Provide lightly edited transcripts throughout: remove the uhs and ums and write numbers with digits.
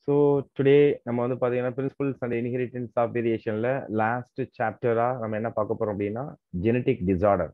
So today நம்ம வந்து பார்த்தீங்கன்னா பிரின்சிபல்ஸ் அண்ட் இன்ஹெரிட்டன்ஸ் ஆஃப் வேரியேஷன்ல லாஸ்ட் சாப்டரா நம்ம என்ன பார்க்க போறோம் அப்படின்னா ஜெனட்டிக் டிசார்டர்.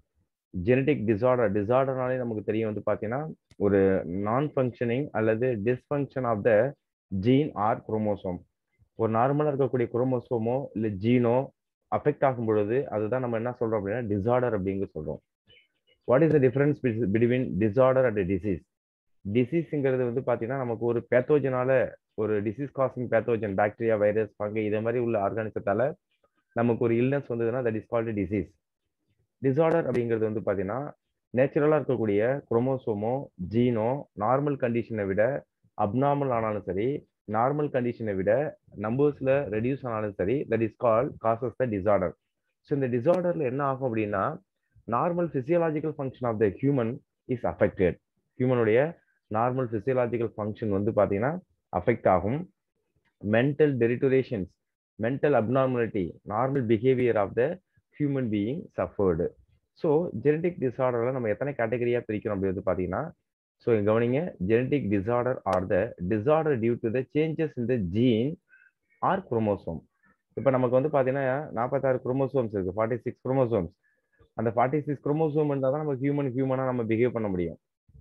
டிசார்டர்னாலே நமக்கு தெரியும் வந்து பார்த்தீங்கன்னா ஒரு நான் ஃபங்க்ஷனிங் அல்லது dysfunction of the gene or chromosome. ஒரு நார்மலாக இருக்கக்கூடிய குரோமோசோமோ இல்லை ஜீனோ அஃபெக்ட் ஆகும் பொழுது அதுதான் நம்ம என்ன சொல்றோம் அப்படின்னா டிசார்டர் அப்படிங்க சொல்றோம். What is the difference between disorder and disease? டிசீஸ்ங்கிறது வந்து பார்த்தீங்கன்னா நமக்கு ஒரு பேத்தோஜனால ஒரு disease causing pathogen bacteria virus fungi இதே மாதிரி உள்ள ஆர்கானிசத்தால நமக்கு ஒரு இல்னஸ் வந்ததுன்னா that is called disease. Disorder அப்படிங்கிறது வந்து பார்த்தீங்கன்னா நேச்சுரலாக இருக்கக்கூடிய குரோமோசோமோ ஜீனோ நார்மல் கண்டிஷனை விட அப்நார்மல் ஆனாலும் சரி, நார்மல் கண்டிஷனை விட நம்பர்ஸ்ல ரெடியூஸ் ஆனாலும் சரி, that is call causes the disorder. So இந்த டிசார்டர்ல என்ன ஆகும் அப்படின்னா normal physiological function of the human is affected. ஹியூமனுடைய நார்மல் பிசியலாஜிக்கல் ஃபங்க்ஷன் வந்து பார்த்தீங்கன்னா அஃபெக்ட் ஆகும். Mental deteriorations, mental abnormality, normal behaviour of the human being suffered. So genetic டிசார்டரில் நம்ம எத்தனை கேட்டகரியாக பிரிக்கிறோம் அப்படி வந்து பார்த்தீங்கன்னா, ஸோ கவனிங்க, genetic disorder are the disorder due to the changes in the gene or chromosome. இப்போ நமக்கு வந்து பார்த்தீங்கன்னா 46 குரோமோசோம்ஸ் இருக்கு, 46 குரோமோசோம்ஸ். அந்த 46 குரோமோசோம் இருந்தால் தான் நம்ம ஹியூமனாக நம்ம பிஹேவ் பண்ண முடியும்.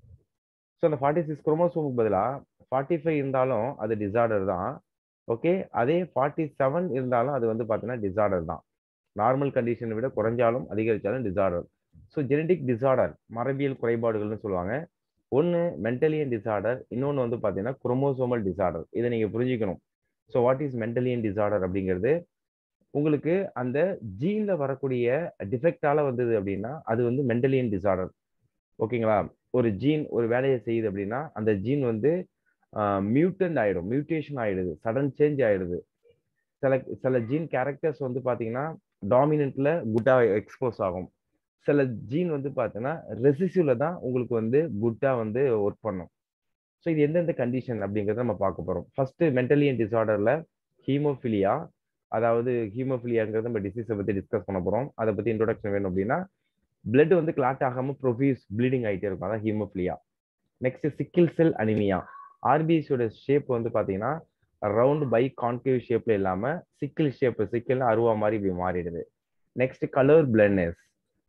ஸோ அந்த 46 குரோமோசோமுக்கு பதிலாக 45 இருந்தாலும் அது டிசார்டர் தான். ஓகே, அதே 47 இருந்தாலும் அது வந்து பார்த்தீங்கன்னா டிசார்டர் தான். நார்மல் கண்டிஷனை விட குறைஞ்சாலும் அதிகரிச்சாலும் டிசார்டர். ஸோ ஜெனடிக் டிசார்டர் மரபியல் குறைபாடுகள்னு சொல்லுவாங்க. ஒன்று மென்டலியன் டிசார்டர், இன்னொன்று வந்து பார்த்தீங்கன்னா குரோமோசோமல் டிசார்டர். இதை நீங்கள் புரிஞ்சுக்கணும். So what is Mendelian disorder அப்படிங்கிறது உங்களுக்கு அந்த ஜீன்ல வரக்கூடிய டிஃபெக்டால வந்தது அப்படின்னா அது வந்து மென்டலியன் டிசார்டர். ஓகேங்களா? ஒரு ஜீன் ஒரு வேலையை செய்யுது அப்படின்னா அந்த ஜீன் வந்து மியூட்டன்ட் ஆயிடும், மியூட்டேஷன் ஆயிடுது, சடன் சேஞ்ச் ஆயிடுது. சில சில ஜீன் கேரக்டர்ஸ் வந்து பார்த்தீங்கன்னா டாமினன்ட்ல குட்டா எக்ஸ்போஸ் ஆகும். சில ஜீன் வந்து பார்த்தீங்கன்னா ரெசிசிவ்ல தான் உங்களுக்கு வந்து குட்டா வந்து ஒர்க் பண்ணும். ஸோ இது எந்தெந்த கண்டிஷன் அப்படிங்கிறத நம்ம பார்க்க போகிறோம். ஃபர்ஸ்ட் மென்டலியன் டிசார்டர்ல ஹீமோஃபிலியா, அதாவது ஹீமோஃபிலியாங்கிறத நம்ம டிசீஸை பற்றி டிஸ்கஸ் பண்ண போகிறோம். அதை பற்றி இன்ட்ரோடக்ஷன் வேணும் அப்படின்னா பிளட் வந்து கிளாட் ஆகாம ப்ரொஃபியூஸ் ப்ளீடிங் ஆகிட்டே இருக்கும், அதான் haemophilia. Next sickle cell anaemia. ஆர்பிசியோட ஷேப் வந்து பார்த்தீங்கன்னா ரவுண்ட் பை கான்கேவ் ஷேப்ல இல்லாம சிக்கிள் ஷேப், சிக்கிள் அருவா மாதிரி இப்படி மாறிடுது. நெக்ஸ்ட் கலர் பிளைண்ட்னஸ்,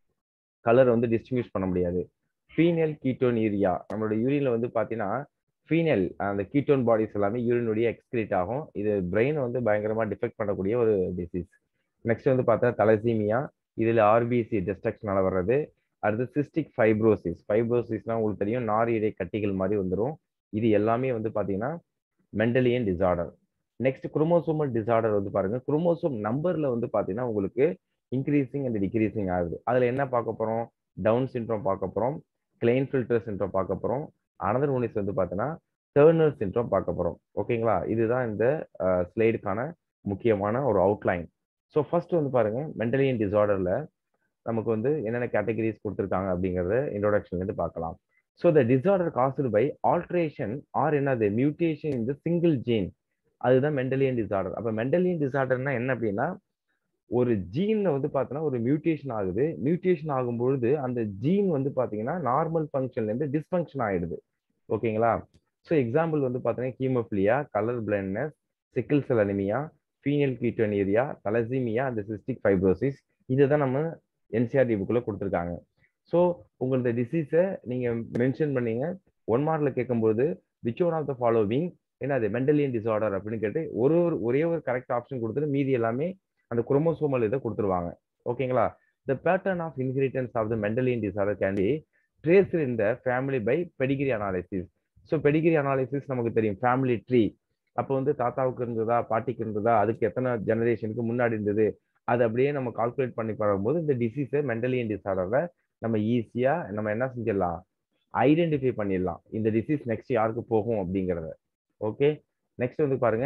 கலர் வந்து டிஸ்டிங்விஷ் பண்ண முடியாது. ஃபீனல் கீட்டோனீரியா, நம்மளோட யூரின்ல வந்து பார்த்தீங்கன்னா ஃபீனல் அந்த கீட்டோன் பாடிஸ் எல்லாமே யூரினுடைய எக்ஸ்கிரீட் ஆகும். இது பிரெயின் வந்து பயங்கரமா டிஃபெக்ட் பண்ணக்கூடிய ஒரு டிசீஸ். நெக்ஸ்ட் வந்து பார்த்தா தலசீமியா, இதுல ஆர்பிசி டிஸ்ட்ரக்ஷனால வர்றது. அடுத்து சிஸ்டிக் ஃபைப்ரோசிஸ், ஃபைப்ரோசிஸ்னா உங்களுக்கு தெரியும் நார் இடை கட்டிகள் மாதிரி வந்துடும். இது எல்லாமே வந்து பார்த்தீங்கன்னா Mendelian disorder. Next chromosomal disorder வந்து பாருங்க, குரோமோசோம் நம்பர்ல வந்து பார்த்தீங்கன்னா உங்களுக்கு இன்க்ரீசிங் அண்ட் டிக்ரீசிங் ஆகுது. அதுல என்ன பார்க்க போறோம்? டவுன் சிண்ட்ரோம் பார்க்க போறோம், கிளைன்ஃபில்டர் சிண்ட்ரோம் பார்க்க போறோம், அனதர் ஒன் இஸ் வந்து பார்த்தீங்கன்னா டர்னர் சிண்ட்ரோம் பார்க்க போறோம். ஓகேங்களா? இதுதான் இந்த ஸ்லைடுக்கான முக்கியமான ஒரு அவுட்லைன். ஸோ ஃபர்ஸ்ட் வந்து பாருங்க, மென்டலியன் டிசார்டர்ல நமக்கு வந்து என்னென்ன கேட்டகரிஸ் கொடுத்துருக்காங்க அப்படிங்கறத இன்ட்ரோடக்ஷன்ல இருந்து பார்க்கலாம். So the disorder caused by alteration or என்னது மியூட்டேஷன் இந்த சிங்கிள் ஜீன், அதுதான் மென்டலியன் டிசார்டர். அப்ப மென்டலியன் டிசார்டர்னா என்ன அப்படின்னா ஒரு ஜீன்ல வந்து பார்த்தீங்கன்னா ஒரு மியூட்டேஷன் ஆகுது. மியூட்டேஷன் ஆகும் பொழுது அந்த ஜீன் வந்து பார்த்தீங்கன்னா நார்மல் ஃபங்க்ஷன்ல இருந்து டிஸ்ஃபங்க்ஷன் ஆயிடுது. ஓகேங்களா? ஸோ எக்ஸாம்பிள் வந்து பார்த்தீங்கன்னா haemophilia, colour blindness, sickle cell anaemia, phenylketonuria, thalassaemia, அந்த சிஸ்டிக் ஃபைப்ரோசிஸ். இதை தான் நம்ம என்சிஆர்டி புக்கில் கொடுத்துருக்காங்க. ஸோ உங்களோட டிசீஸை நீங்கள் மென்ஷன் பண்ணீங்க. ஒன் மார்க்ல கேட்கும்போது which one of the following என்னது மென்டலியன் டிசார்டர் அப்படின்னு கேட்டு ஒரே ஒரு கரெக்ட் ஆப்ஷன் கொடுத்துட்டு மீதி எல்லாமே அந்த குரோமோசோமல் இதை கொடுத்துருவாங்க. ஓகேங்களா? The pattern of inheritance of the Mendelian disorder can be traced in the family by pedigree analysis. So pedigree analysis நமக்கு தெரியும், ஃபேமிலி ட்ரீ. அப்போ வந்து தாத்தாவுக்கு இருந்ததா பாட்டிக்கு இருந்ததா, அதுக்கு எத்தனை ஜெனரேஷனுக்கு முன்னாடி இருந்தது, அது அப்படியே நம்ம கால்குலேட் பண்ணி பார்க்கும்போது இந்த டிசீஸை மென்டலியன் டிசார்டரை நம்ம ஈஸியா நம்ம என்ன செஞ்சிடலாம், ஐடென்டிஃபை பண்ணிடலாம். இந்த டிசீஸ் நெக்ஸ்ட் யாருக்கு போகும் அப்படிங்கிறத. ஓகே, நெக்ஸ்ட் வந்து பாருங்க.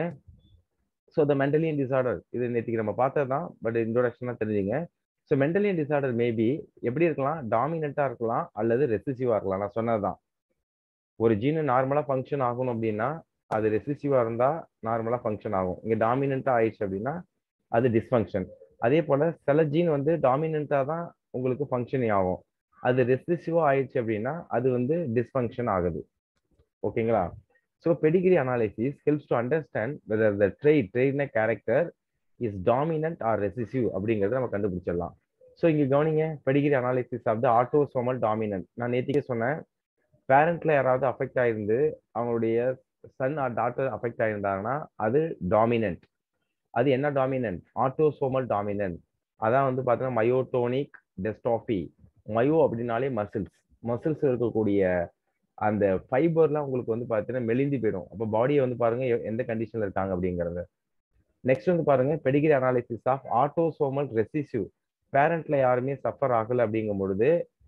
ஸோ த மென்டலியன் டிசார்டர் இது நேற்றுக்கு நம்ம பார்த்தது தான், பட் இன்ட்ரோடக்ஷனாக தெரிஞ்சுங்க. ஸோ மென்டலியன் டிசார்டர் மேபி எப்படி இருக்கலாம், டாமினண்டா இருக்கலாம் அல்லது ரெசிசிவா இருக்கலாம். நான் சொன்னதுதான், ஒரு ஜீன் நார்மலா ஃபங்க்ஷன் ஆகணும் அப்படின்னா அது ரெசிசிவா இருந்தா நார்மலா ஃபங்க்ஷன் ஆகும். இங்க டாமினண்டா ஆயிடுச்சு அப்படின்னா அது டிஸ்ஃபங்க்ஷன். அதே போல சில ஜீன் வந்து டாமினண்டா தான் உங்களுக்கு ஃபங்க்ஷனிங் ஆகும், அது ரெசிசிவா ஆயிடுச்சு அப்படின்னா அது வந்து டிஸ்ஃபங்க்ஷன் ஆகுது. ஓகேங்களா? So pedigree analysis helps to understand whether the ட்ரெய்ட்ன character is dominant or recessive அப்படிங்கிறத நம்ம கண்டுபிடிச்சிடலாம். ஸோ இங்கே கவனிங்க, pedigree analysis of the autosomal dominant. நான் நேற்றுக்கே சொன்னேன், பேரண்ட்ல யாராவது அஃபெக்ட் ஆயிருந்து அவங்களுடைய சன் ஆர் டாட்டர் அஃபெக்ட் ஆயிருந்தாங்கன்னா அது டாமினன்ட். அது என்ன டாமினன்ட்? Autosomal dominant. அதான் வந்து பார்த்தீங்கன்னா மயோட்டோனிக் டெஸ்டாஃபி. மயோ அப்படின்னாலே மசில்ஸ். மசில்ஸ் இருக்கக்கூடிய அந்த ஃபைபர்லாம் உங்களுக்கு வந்து பார்த்தீங்கன்னா மெலிந்து போயிடும். அப்போ பாடியை வந்து பாருங்க எந்த கண்டிஷன்ல இருக்காங்க அப்படிங்கிறத. நெக்ஸ்ட் வந்து பாருங்க pedigree analysis of autosomal recessive. பேரண்ட்ல யாருமே சஃபர் ஆகல அப்படிங்கும் பொழுது,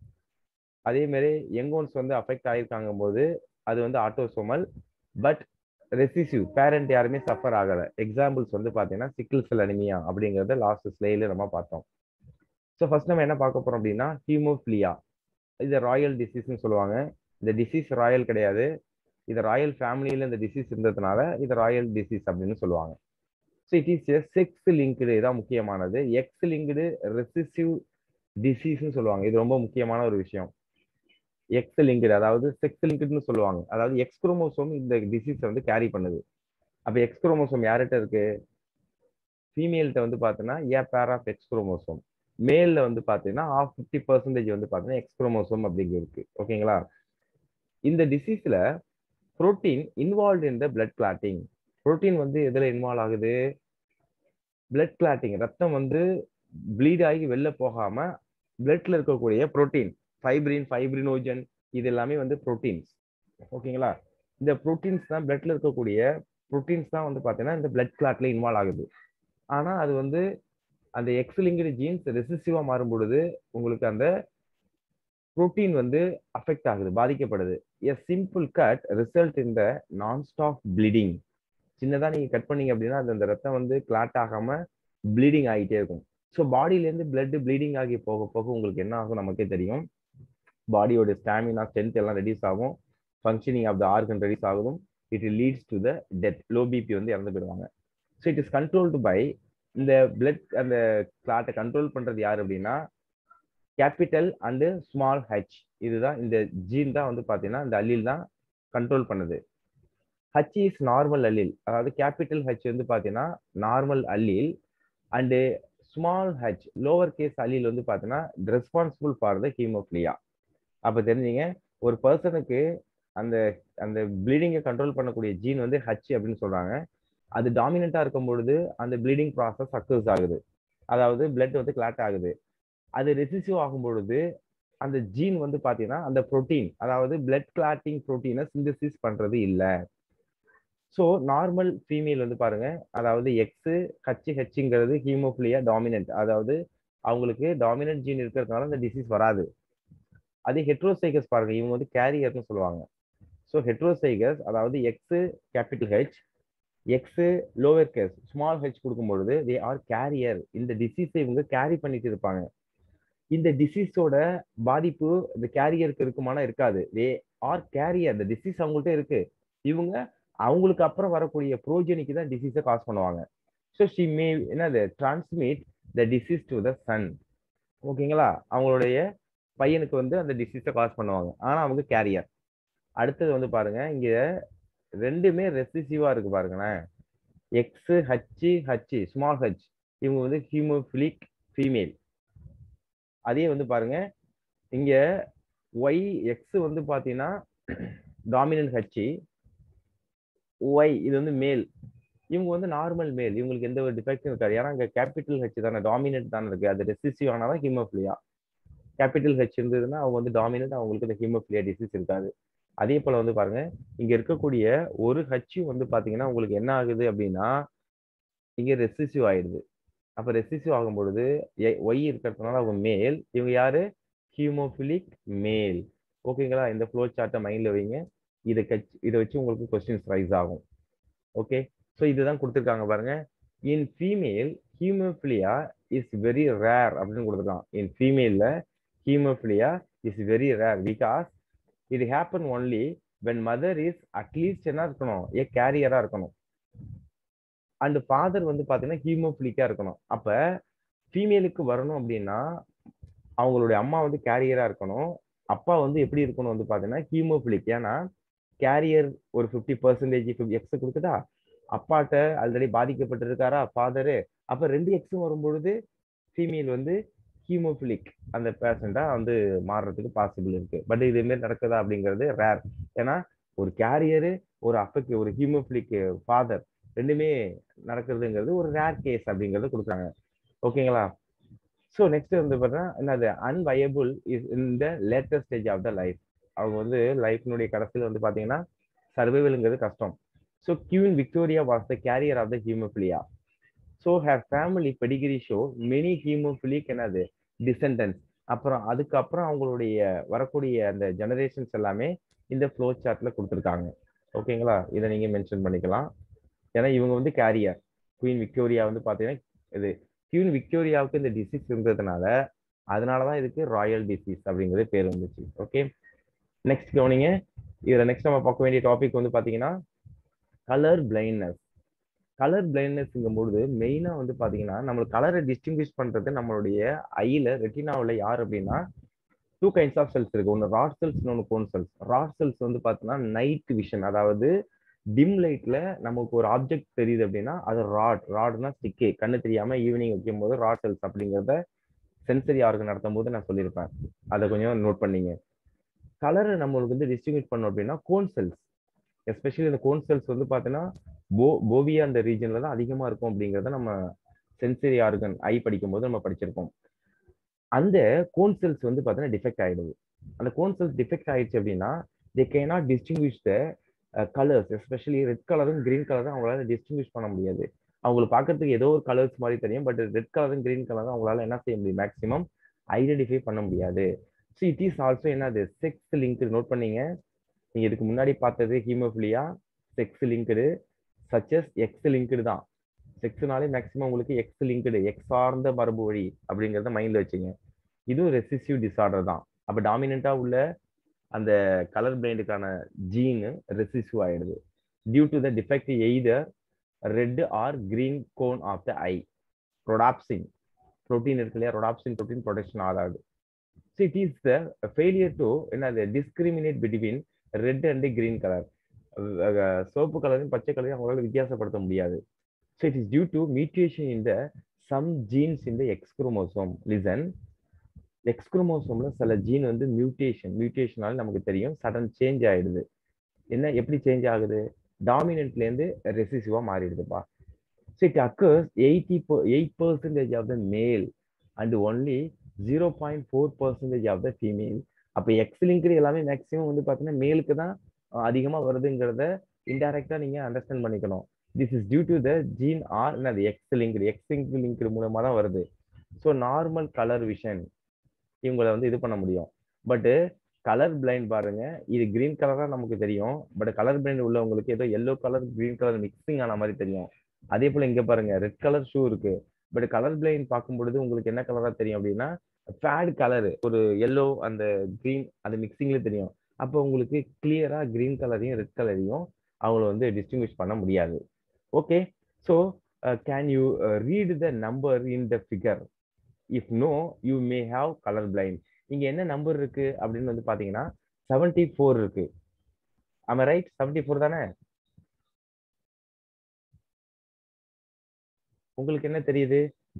அதே மாதிரி யங்கோன்ஸ் வந்து அஃபெக்ட் ஆயிருக்காங்க போது அது வந்து ஆட்டோசோமல். பட் ரெசிசிவ் பேரண்ட் யாருமே சஃபர் ஆகல. எக்ஸாம்பிள்ஸ் வந்து பாத்தீங்கன்னா சிக்கிள் செல் அனிமியா அப்படிங்கறத லாஸ்ட் ஸ்லைட்ல நம்ம பார்த்தோம். ஸோ ஃபர்ஸ்ட் நம்ம என்ன பார்க்க போறோம் அப்படின்னா ஹீமோஃபிலியா. இது ராயல் டிசீஸ்ன்னு சொல்லுவாங்க. இந்த டிசீஸ் ராயல் கிடையாது. இது ராயல் ஃபேமிலியில இந்த டிசீஸ் இருந்ததுனால இது ராயல் டிசீஸ் அப்படின்னு சொல்லுவாங்க. So it is a sex linked. இதான் முக்கியமானது. எக்ஸ் லிங்க்டு ரெசிசிவ் டிசீஸ்ன்னு சொல்லுவாங்க. இது ரொம்ப முக்கியமான ஒரு விஷயம். எக்ஸ் லிங்க்டு, அதாவது செக்ஸ் லிங்க்டுன்னு சொல்லுவாங்க. அதாவது எக்ஸ் குரோமோசோம் இந்த டிசீஸ் வந்து கேரி பண்ணுது. அப்ப எக்ஸ் குரோமோசோம் யார்கிட்ட இருக்கு? ஃபீமேல்கிட்ட வந்து பார்த்தீங்கன்னா ஏ பேர் ஆஃப் எக்ஸ் குரோமோசோம். மேல்ல வந்து பார்த்தீங்கன்னா 50% வந்து பார்த்தீங்கன்னா எக்ஸ் குரோமோசோம் அப்படிங்க இருக்கு. ஓகேங்களா? இந்த டிசீஸ்ல protein involve in the blood clotting. Protein வந்து எதுல இன்வால்வ் ஆகுது? Blood clotting. ரத்தம் வந்து ப்ளீட் ஆகி வெளில போகாம பிளட்ல இருக்கக்கூடிய புரோட்டீன், ஃபைப்ரினோஜன், இது எல்லாமே வந்து புரோட்டீன்ஸ். ஓகேங்களா? இந்த புரோட்டீன்ஸ் தான் பிளட்ல இருக்கக்கூடிய புரோட்டீன்ஸ் தான் வந்து பார்த்தீங்கன்னா இந்த பிளட் கிளாட்ல இன்வால்வ் ஆகுது. ஆனா அது வந்து அந்த எக்ஸ் லிங்க்டு ஜீன்ஸ் ரெசிசிவா மாறும் பொழுது உங்களுக்கு அந்த புரோட்டீன் வந்து அஃபெக்ட் ஆகுது, பாதிக்கப்படுது. A simple cut result in the non stop bleeding. சின்னதா நீங்க கட் பண்ணீங்க அப்படின்னா அது அந்த ரத்தம் வந்து கிளாட் ஆகாம ப்ளீடிங் ஆகிட்டே இருக்கும். ஸோ பாடியிலேருந்து பிளட் ப்ளீடிங் ஆகி போக போக உங்களுக்கு என்ன ஆகும் நமக்கே தெரியும். பாடியோட ஸ்டாமினா ஸ்ட்ரென்த் எல்லாம் ரெடியூஸ் ஆகும். Functioning of the organ reduce ஆகும். It leads to the death. Low BP வந்து இறந்து போயிடுவாங்க. So it is controlled by இந்த பிளட். அந்த கிளாட்டை கண்ட்ரோல் பண்றது யார் அப்படின்னா கேபிட்டல் அண்டு ஸ்மால் ஹெச். இதுதான் இந்த ஜீன் தான் வந்து பார்த்தீங்கன்னா இந்த அல்லீல் தான் கண்ட்ரோல் பண்ணுது. H is normal allele. அதாவது கேபிட்டல் ஹெச் வந்து பார்த்தீங்கன்னா normal allele and small H lower case allele வந்து பார்த்தீங்கன்னா ரெஸ்பான்சிபிள் ஃபார் த ஹீமோஃபிலியா. அப்போ தெரிஞ்சுங்க, ஒரு பர்சனுக்கு அந்த அந்த ப்ளீடிங்கை கண்ட்ரோல் பண்ணக்கூடிய ஜீன் வந்து ஹச் அப்படின்னு சொல்றாங்க. அது டாமினண்டா இருக்கும் பொழுது அந்த ப்ளீடிங் ப்ராசஸ் சக்சஸ் ஆகுது. அதாவது பிளட் வந்து கிளாட் ஆகுது. அது ரெசிசிவ் ஆகும் பொழுது அந்த ஜீன் வந்து பாத்தீங்கன்னா அந்த புரோட்டீன், அதாவது பிளட் கிளாட்டிங் புரோட்டீனை சிந்தசிஸ் பண்றது இல்லை. ஸோ நார்மல் ஃபீமேல் வந்து பாருங்க, அதாவது எக்ஸ் ஹெச்ங்கிறது ஹீமோஃபிலியா டாமினன்ட். அதாவது அவங்களுக்கு டாமினன்ட் ஜீன் இருக்கிறதுனால அந்த டிசீஸ் வராது. அதே ஹெட்ரோசைகஸ் பாருங்க, இவங்க வந்து கேரியர்னு சொல்லுவாங்க. ஸோ ஹெட்ரோசைகஸ் அதாவது X capital H, X lower case small H கொடுக்கும் பொழுது தே ஆர் கேரியர். இந்த டிசீஸை இவங்க கேரி பண்ணிட்டு இருப்பாங்க. இந்த டிசீஸோட பாதிப்பு இந்த கேரியருக்கு இருக்குமானா இருக்காது. They are carrier. இந்த டிசீஸ் அவங்கள்ட்ட இருக்கு. இவங்க அவங்களுக்கு அப்புறம் வரக்கூடிய புரோஜனிக்கு தான் டிசீஸை காஸ் பண்ணுவாங்க. ஸோ ஷி மே என்னது transmit the disease to the son. ஓகேங்களா? அவங்களுடைய பையனுக்கு வந்து அந்த டிசீஸை காஸ் பண்ணுவாங்க. ஆனா அவங்க கேரியர். அடுத்தது வந்து பாருங்க, இங்க ரெண்டுமே ரெசிசிவா இருக்கு பாருங்களேன். எக்ஸ் ஹச் ஸ்மால் ஹெச் இவங்க வந்து ஹீமோஃபிலிக் ஃபீமேல். அதே வந்து பாருங்க இங்க ஒய் எக்ஸ் வந்து பாத்தீங்கன்னா டாமினன்ட் ஹச், ஒய் இது வந்து மேல். இவங்க வந்து நார்மல் மேல். இவங்களுக்கு எந்த ஒரு டிஃபெக்டும் இருக்காது. ஏன்னா இங்க கேபிட்டல் ஹெச் தானே, டாமினன்ட் தானே இருக்கு. அது ரெசிசிவ் ஆனாதான் ஹீமோஃபிலியா. கேபிட்டல் ஹெச் இருந்ததுன்னா அவங்க வந்து டாமினன்ட், அவங்களுக்கு இந்த ஹீமோஃபிலியா டிசீஸ் இருக்காது. அதே போல வந்து பாருங்க, இங்க இருக்கக்கூடிய ஒரு ஹச் வந்து பாத்தீங்கன்னா உங்களுக்கு என்ன ஆகுது அப்படின்னா இங்க ரெசிசிவ் ஆயிடுது. அப்ப ரெசிசிவ் ஆகும் பொழுது ஒய் இருக்கிறதுனால அவங்க மேல். இவங்க யாரு? ஹீமோஃபிலிக் மேல். ஓகேங்களா? இந்த ஃப்ளோ சார்ட்டை மைண்ட்ல வைங்க. இதை வச்சு உங்களுக்கு கொஸ்டின்ஸ் ரைஸ் ஆகும். ஓகே, ஸோ இதுதான் கொடுத்துருக்காங்க பாருங்க. In female haemophilia is very rare அப்படின்னு கொடுத்துருக்கான். இன் ஃபீமேல்ல haemophilia is very rare because இது happen only when mother is at least என்ன இருக்கணும், ஏ கேரியரா இருக்கணும். அண்ட் ஃபாதர் வந்து பாத்தீங்கன்னா ஹீமோஃபிலிக்கா இருக்கணும். அப்ப ஃபீமேலுக்கு வரணும் அப்படின்னா அவங்களுடைய அம்மா வந்து கேரியரா இருக்கணும். அப்பா வந்து எப்படி இருக்கணும் வந்து பாத்தீங்கன்னா ஹீமோஃபிலிக். ஏன்னா கேரியர் ஒரு 50% எக்ஸ் கொடுக்குதா, அப்பாட்ட ஆல்ரெடி பாதிக்கப்பட்டிருக்காரா ஃபாதரு, அப்ப 2 எக்ஸும் வரும்பொழுது ஃபீமேல் வந்து ஹீமோஃபிலிக் அந்த பேஷண்டா வந்து மாறுறதுக்கு பாசிபிள் இருக்கு. பட் இது மாதிரி நடக்குதா அப்படிங்கிறது ரேர். ஏன்னா ஒரு கேரியரு ஒரு ஹீமோஃபிலிக் ஃபாதர் ரெண்டுமே நடக்கிறதுங்கிறது ஒரு ரேர் கேஸ் அப்படிங்கறது கொடுக்குறாங்க. ஓகேங்களா? ஸோ நெக்ஸ்ட் வந்து பார்த்தீங்கன்னா என்னது unviable is in the latest stage of the life. அவங்க வந்து லைஃப்னுடைய கடைசியில் வந்து பார்த்தீங்கன்னா சர்வைவல்ங்கிறது கஷ்டம். So queen Victoria was the carrier of the haemophilia. So her family pedigree show many haemophilic என்னது டிசெண்டன்ஸ். அப்புறம் அதுக்கப்புறம் அவங்களுடைய வரக்கூடிய அந்த ஜெனரேஷன்ஸ் எல்லாமே இந்த ஃப்ளோ சார்ட்ல கொடுத்துருக்காங்க. ஓகேங்களா? இதை நீங்க மென்ஷன் பண்ணிக்கலாம். ஏன்னா இவங்க வந்து கேரியர். குயின் விக்டோரியா வந்து பார்த்தீங்கன்னா இது குயின் விக்டோரியாவுக்கு இந்த டிசீஸ் இருந்ததுனால அதனாலதான் இதுக்கு ராயல் டிசீஸ் அப்படிங்கிறது பேர் வந்துச்சு. ஓகே, நெக்ஸ்ட் கவனிங்க. இதுல நெக்ஸ்ட் நம்ம பார்க்க வேண்டிய டாபிக் வந்து பாத்தீங்கன்னா கலர் பிளைண்ட்னஸ். கலர் பிளைண்ட்னஸ்ங்கும் பொழுது மெயினா வந்து பாத்தீங்கன்னா நம்ம கலரை டிஸ்டிங்விஷ் பண்றது நம்மளுடைய ஐல ரெட்டினாவில் யார் அப்படின்னா 2 கைண்ட்ஸ் ஆஃப் செல்ஸ் இருக்கு. ஒன்று ராட் செல்ஸ், இன்னொன்று கோன் செல்ஸ். ராட் செல்ஸ் வந்து பாத்தீங்கன்னா நைட் விஷன், அதாவது டிம் லைட்ல நமக்கு ஒரு ஆப்ஜெக்ட் தெரியுது அப்படின்னா அது ராட்னா ஸ்டிக்கே கண்ணு தெரியாம ஈவினிங் வைக்கும் போது ராட் செல்ஸ் அப்படிங்கிறத சென்சரி ஆர்கன் நடத்தும் போது நான் சொல்லியிருப்பேன். அதை கொஞ்சம் நோட் பண்ணீங்க. கலரை நம்மளுக்கு வந்து டிஸ்டிங்விஷ் பண்ணோம் அப்படின்னா கோன் செல்ஸ், எஸ்பெஷலி இந்த கோன் செல்ஸ் வந்து பார்த்தீங்கன்னா போவியா அந்த ரீஜன்ல தான் அதிகமா இருக்கும் அப்படிங்கிறத நம்ம சென்சரி ஆர்கன் ஐ படிக்கும் போது நம்ம படிச்சிருக்கோம். அந்த கோன் செல்ஸ் வந்து பார்த்தீங்கன்னா டிஃபெக்ட் ஆயிடுது. அந்த கோன் செல்ஸ் டிஃபெக்ட் ஆயிடுச்சு அப்படின்னா they cannot distinguish the colours, especially red கலரும் கிரீன் கலரும் அவங்களால டிஸ்டிங்விஷ் பண்ண முடியாது. அவங்களை பார்க்கறதுக்கு ஏதோ ஒரு கலர்ஸ் மாதிரி தெரியும், பட் ரெட் கலரும் கிரீன் கலரும் அவங்களால என்ன செய்ய முடியும், மேக்ஸிமம் ஐடென்டிஃபை பண்ண முடியாது. ஸோ இட் இஸ் ஆல்சோ என்னது செக்ஸ் லிங்க். நோட் பண்ணீங்க, நீங்க இதுக்கு முன்னாடி பார்த்தது haemophilia sex linked, such as X linked தான். செக்ஸ்னாலே மேக்ஸிமம் உங்களுக்கு எக்ஸ் லிங்க்டு, எக்ஸ் சார்ந்த மரபு வழி அப்படிங்கிறத மைண்ட்ல வச்சுங்க. இதுவும் ரெசிசிவ் டிசார்டர் தான். அப்ப டாமினண்டா உள்ள அந்த கலர் பிளைண்டுக்கான ஜீன் ரெசிசிவ் ஆயிடுது due to the defect either red or green cone of the eye. Rhodopsin protein இருக்கு இல்லையா, ரொடாப்சின் புரோட்டீன் ப்ரொடெக்ஷன் ஆகாது. So it is the failure to என்னது discriminate between red and green colour. சிவப்பு கலரையும் பச்சை கலரையும் அவங்களால வித்தியாசப்படுத்த முடியாது. So it is due to mutation in the some genes in the X chromosome. Listen, X குரோமோசோம்ல சில ஜீன் வந்து மியூட்டேஷனால நமக்கு தெரியும் சடன் சேஞ்ச் ஆயிடுது. என்ன எப்படி சேஞ்ச் ஆகுது, டாமினன்ட்ல இருந்து ரெசிசிவா மாறிடுதுப்பா. So it occurs 8% of the male and only 0.4% of the female. அப்போ எக்ஸ் லிங்க்டு எல்லாமே மேக்ஸிமம் வந்து பார்த்தீங்கன்னா மேலுக்கு தான் அதிகமாக வருதுங்கிறத இன்டைரக்டா நீங்க அண்டர்ஸ்டாண்ட் பண்ணிக்கணும். This is due to the gene or என்னது எக்ஸ் லிங்க்டு மூலமா தான் வருது. ஸோ நார்மல் கலர் விஷன் இவங்களை வந்து இது பண்ண முடியும். பட் கலர் பிளைண்ட் பாருங்க, இது கிரீன் கலரா நமக்கு தெரியும், பட் கலர் பிளைண்ட் உள்ளவங்களுக்கு ஏதோ yellow colour green colour mixing ஆன மாதிரி தெரியும். அதே போல இங்க பாருங்க, ரெட் கலர் ஷூ இருக்கு, பட் கலர் பிளைண்ட் பார்க்கும் பொழுது உங்களுக்கு என்ன கலரா தெரியும் அப்படின்னா ஃபேட் கலர், ஒரு எல்லோ அந்த கிரீன் அது மிக்சிங்ல தெரியும். அப்போ உங்களுக்கு கிளியரா கிரீன் கலரையும் ரெட் கலரையும் அவங்கள வந்து டிஸ்டிங்விஷ் பண்ண முடியாது. Okay, so can you read the number in the figure? If no you may have colour blind. இங்க என்ன நம்பர் இருக்கு அப்படின்னு வந்து பாத்தீங்கன்னா 74 இருக்கு. ஆமா ரைட், 74 தானே? உங்களுக்கு என்ன தெரியுது?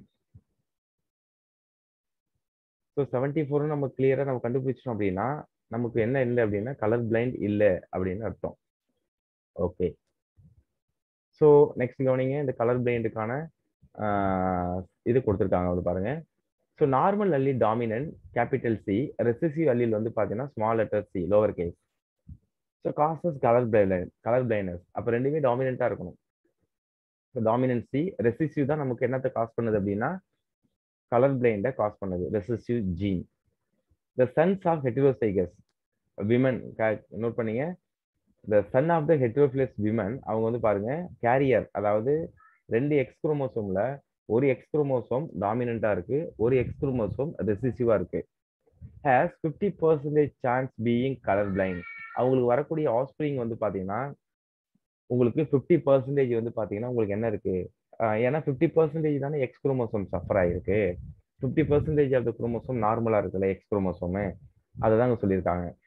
ஸோ 74 நம்ம கிளியரா நம்ம கண்டுபிடிச்சோம் அப்படின்னா நமக்கு என்ன இல்லை அப்படின்னா கலர் பிளைண்ட் இல்லை அப்படின்னு அர்த்தம். ஓகே, ஸோ நெக்ஸ்ட் கவனிங்க, இந்த கலர் பிளைண்டுக்கான இது கொடுத்துருக்காங்க வந்து பாருங்க. So normal allele dominant capital C, recessive allele வந்து பார்த்தீங்கன்னா small letter C lower case. So causes colour blindness. அப்போ ரெண்டுமே டாமினண்டா இருக்கணும். ஸோ டாமினன்ட் சி, ரெசிசிவ் தான் நமக்கு என்னத்தை காஸ் பண்ணுது அப்படின்னா கலர் பிளைண்டை காஸ் பண்ணுது, recessive gene. The sons of heterozygous women, note பண்ணீங்க, the son of the heterophilus women அவங்க வந்து பாருங்க கேரியர், அதாவது 2 எக்ஸ் குரோமோசோம்ல ஒரு எக்ஸ் குரோமோசோம் டாமினண்டா இருக்கு, ஒரு எக்ஸ் குரோமோசோம் ரெசிசிவா இருக்கு. Has 50% chance being colour blind. அவங்களுக்கு வரக்கூடிய ஆஸ்பிரிங் வந்து பாத்தீங்கன்னா உங்களுக்கு 50% வந்து பாத்தீங்கன்னா உங்களுக்கு என்ன இருக்கு, ஏன்னா 50% தானே எக்ஸ் குரோமோசோம் சஃபர் ஆயிருக்கு. 50% ஆஃப் த குரோமோசோம் நார்மலா இருக்குல்ல எக்ஸ் குரோமோசோம், அதை தாங்க சொல்லியிருக்காங்க.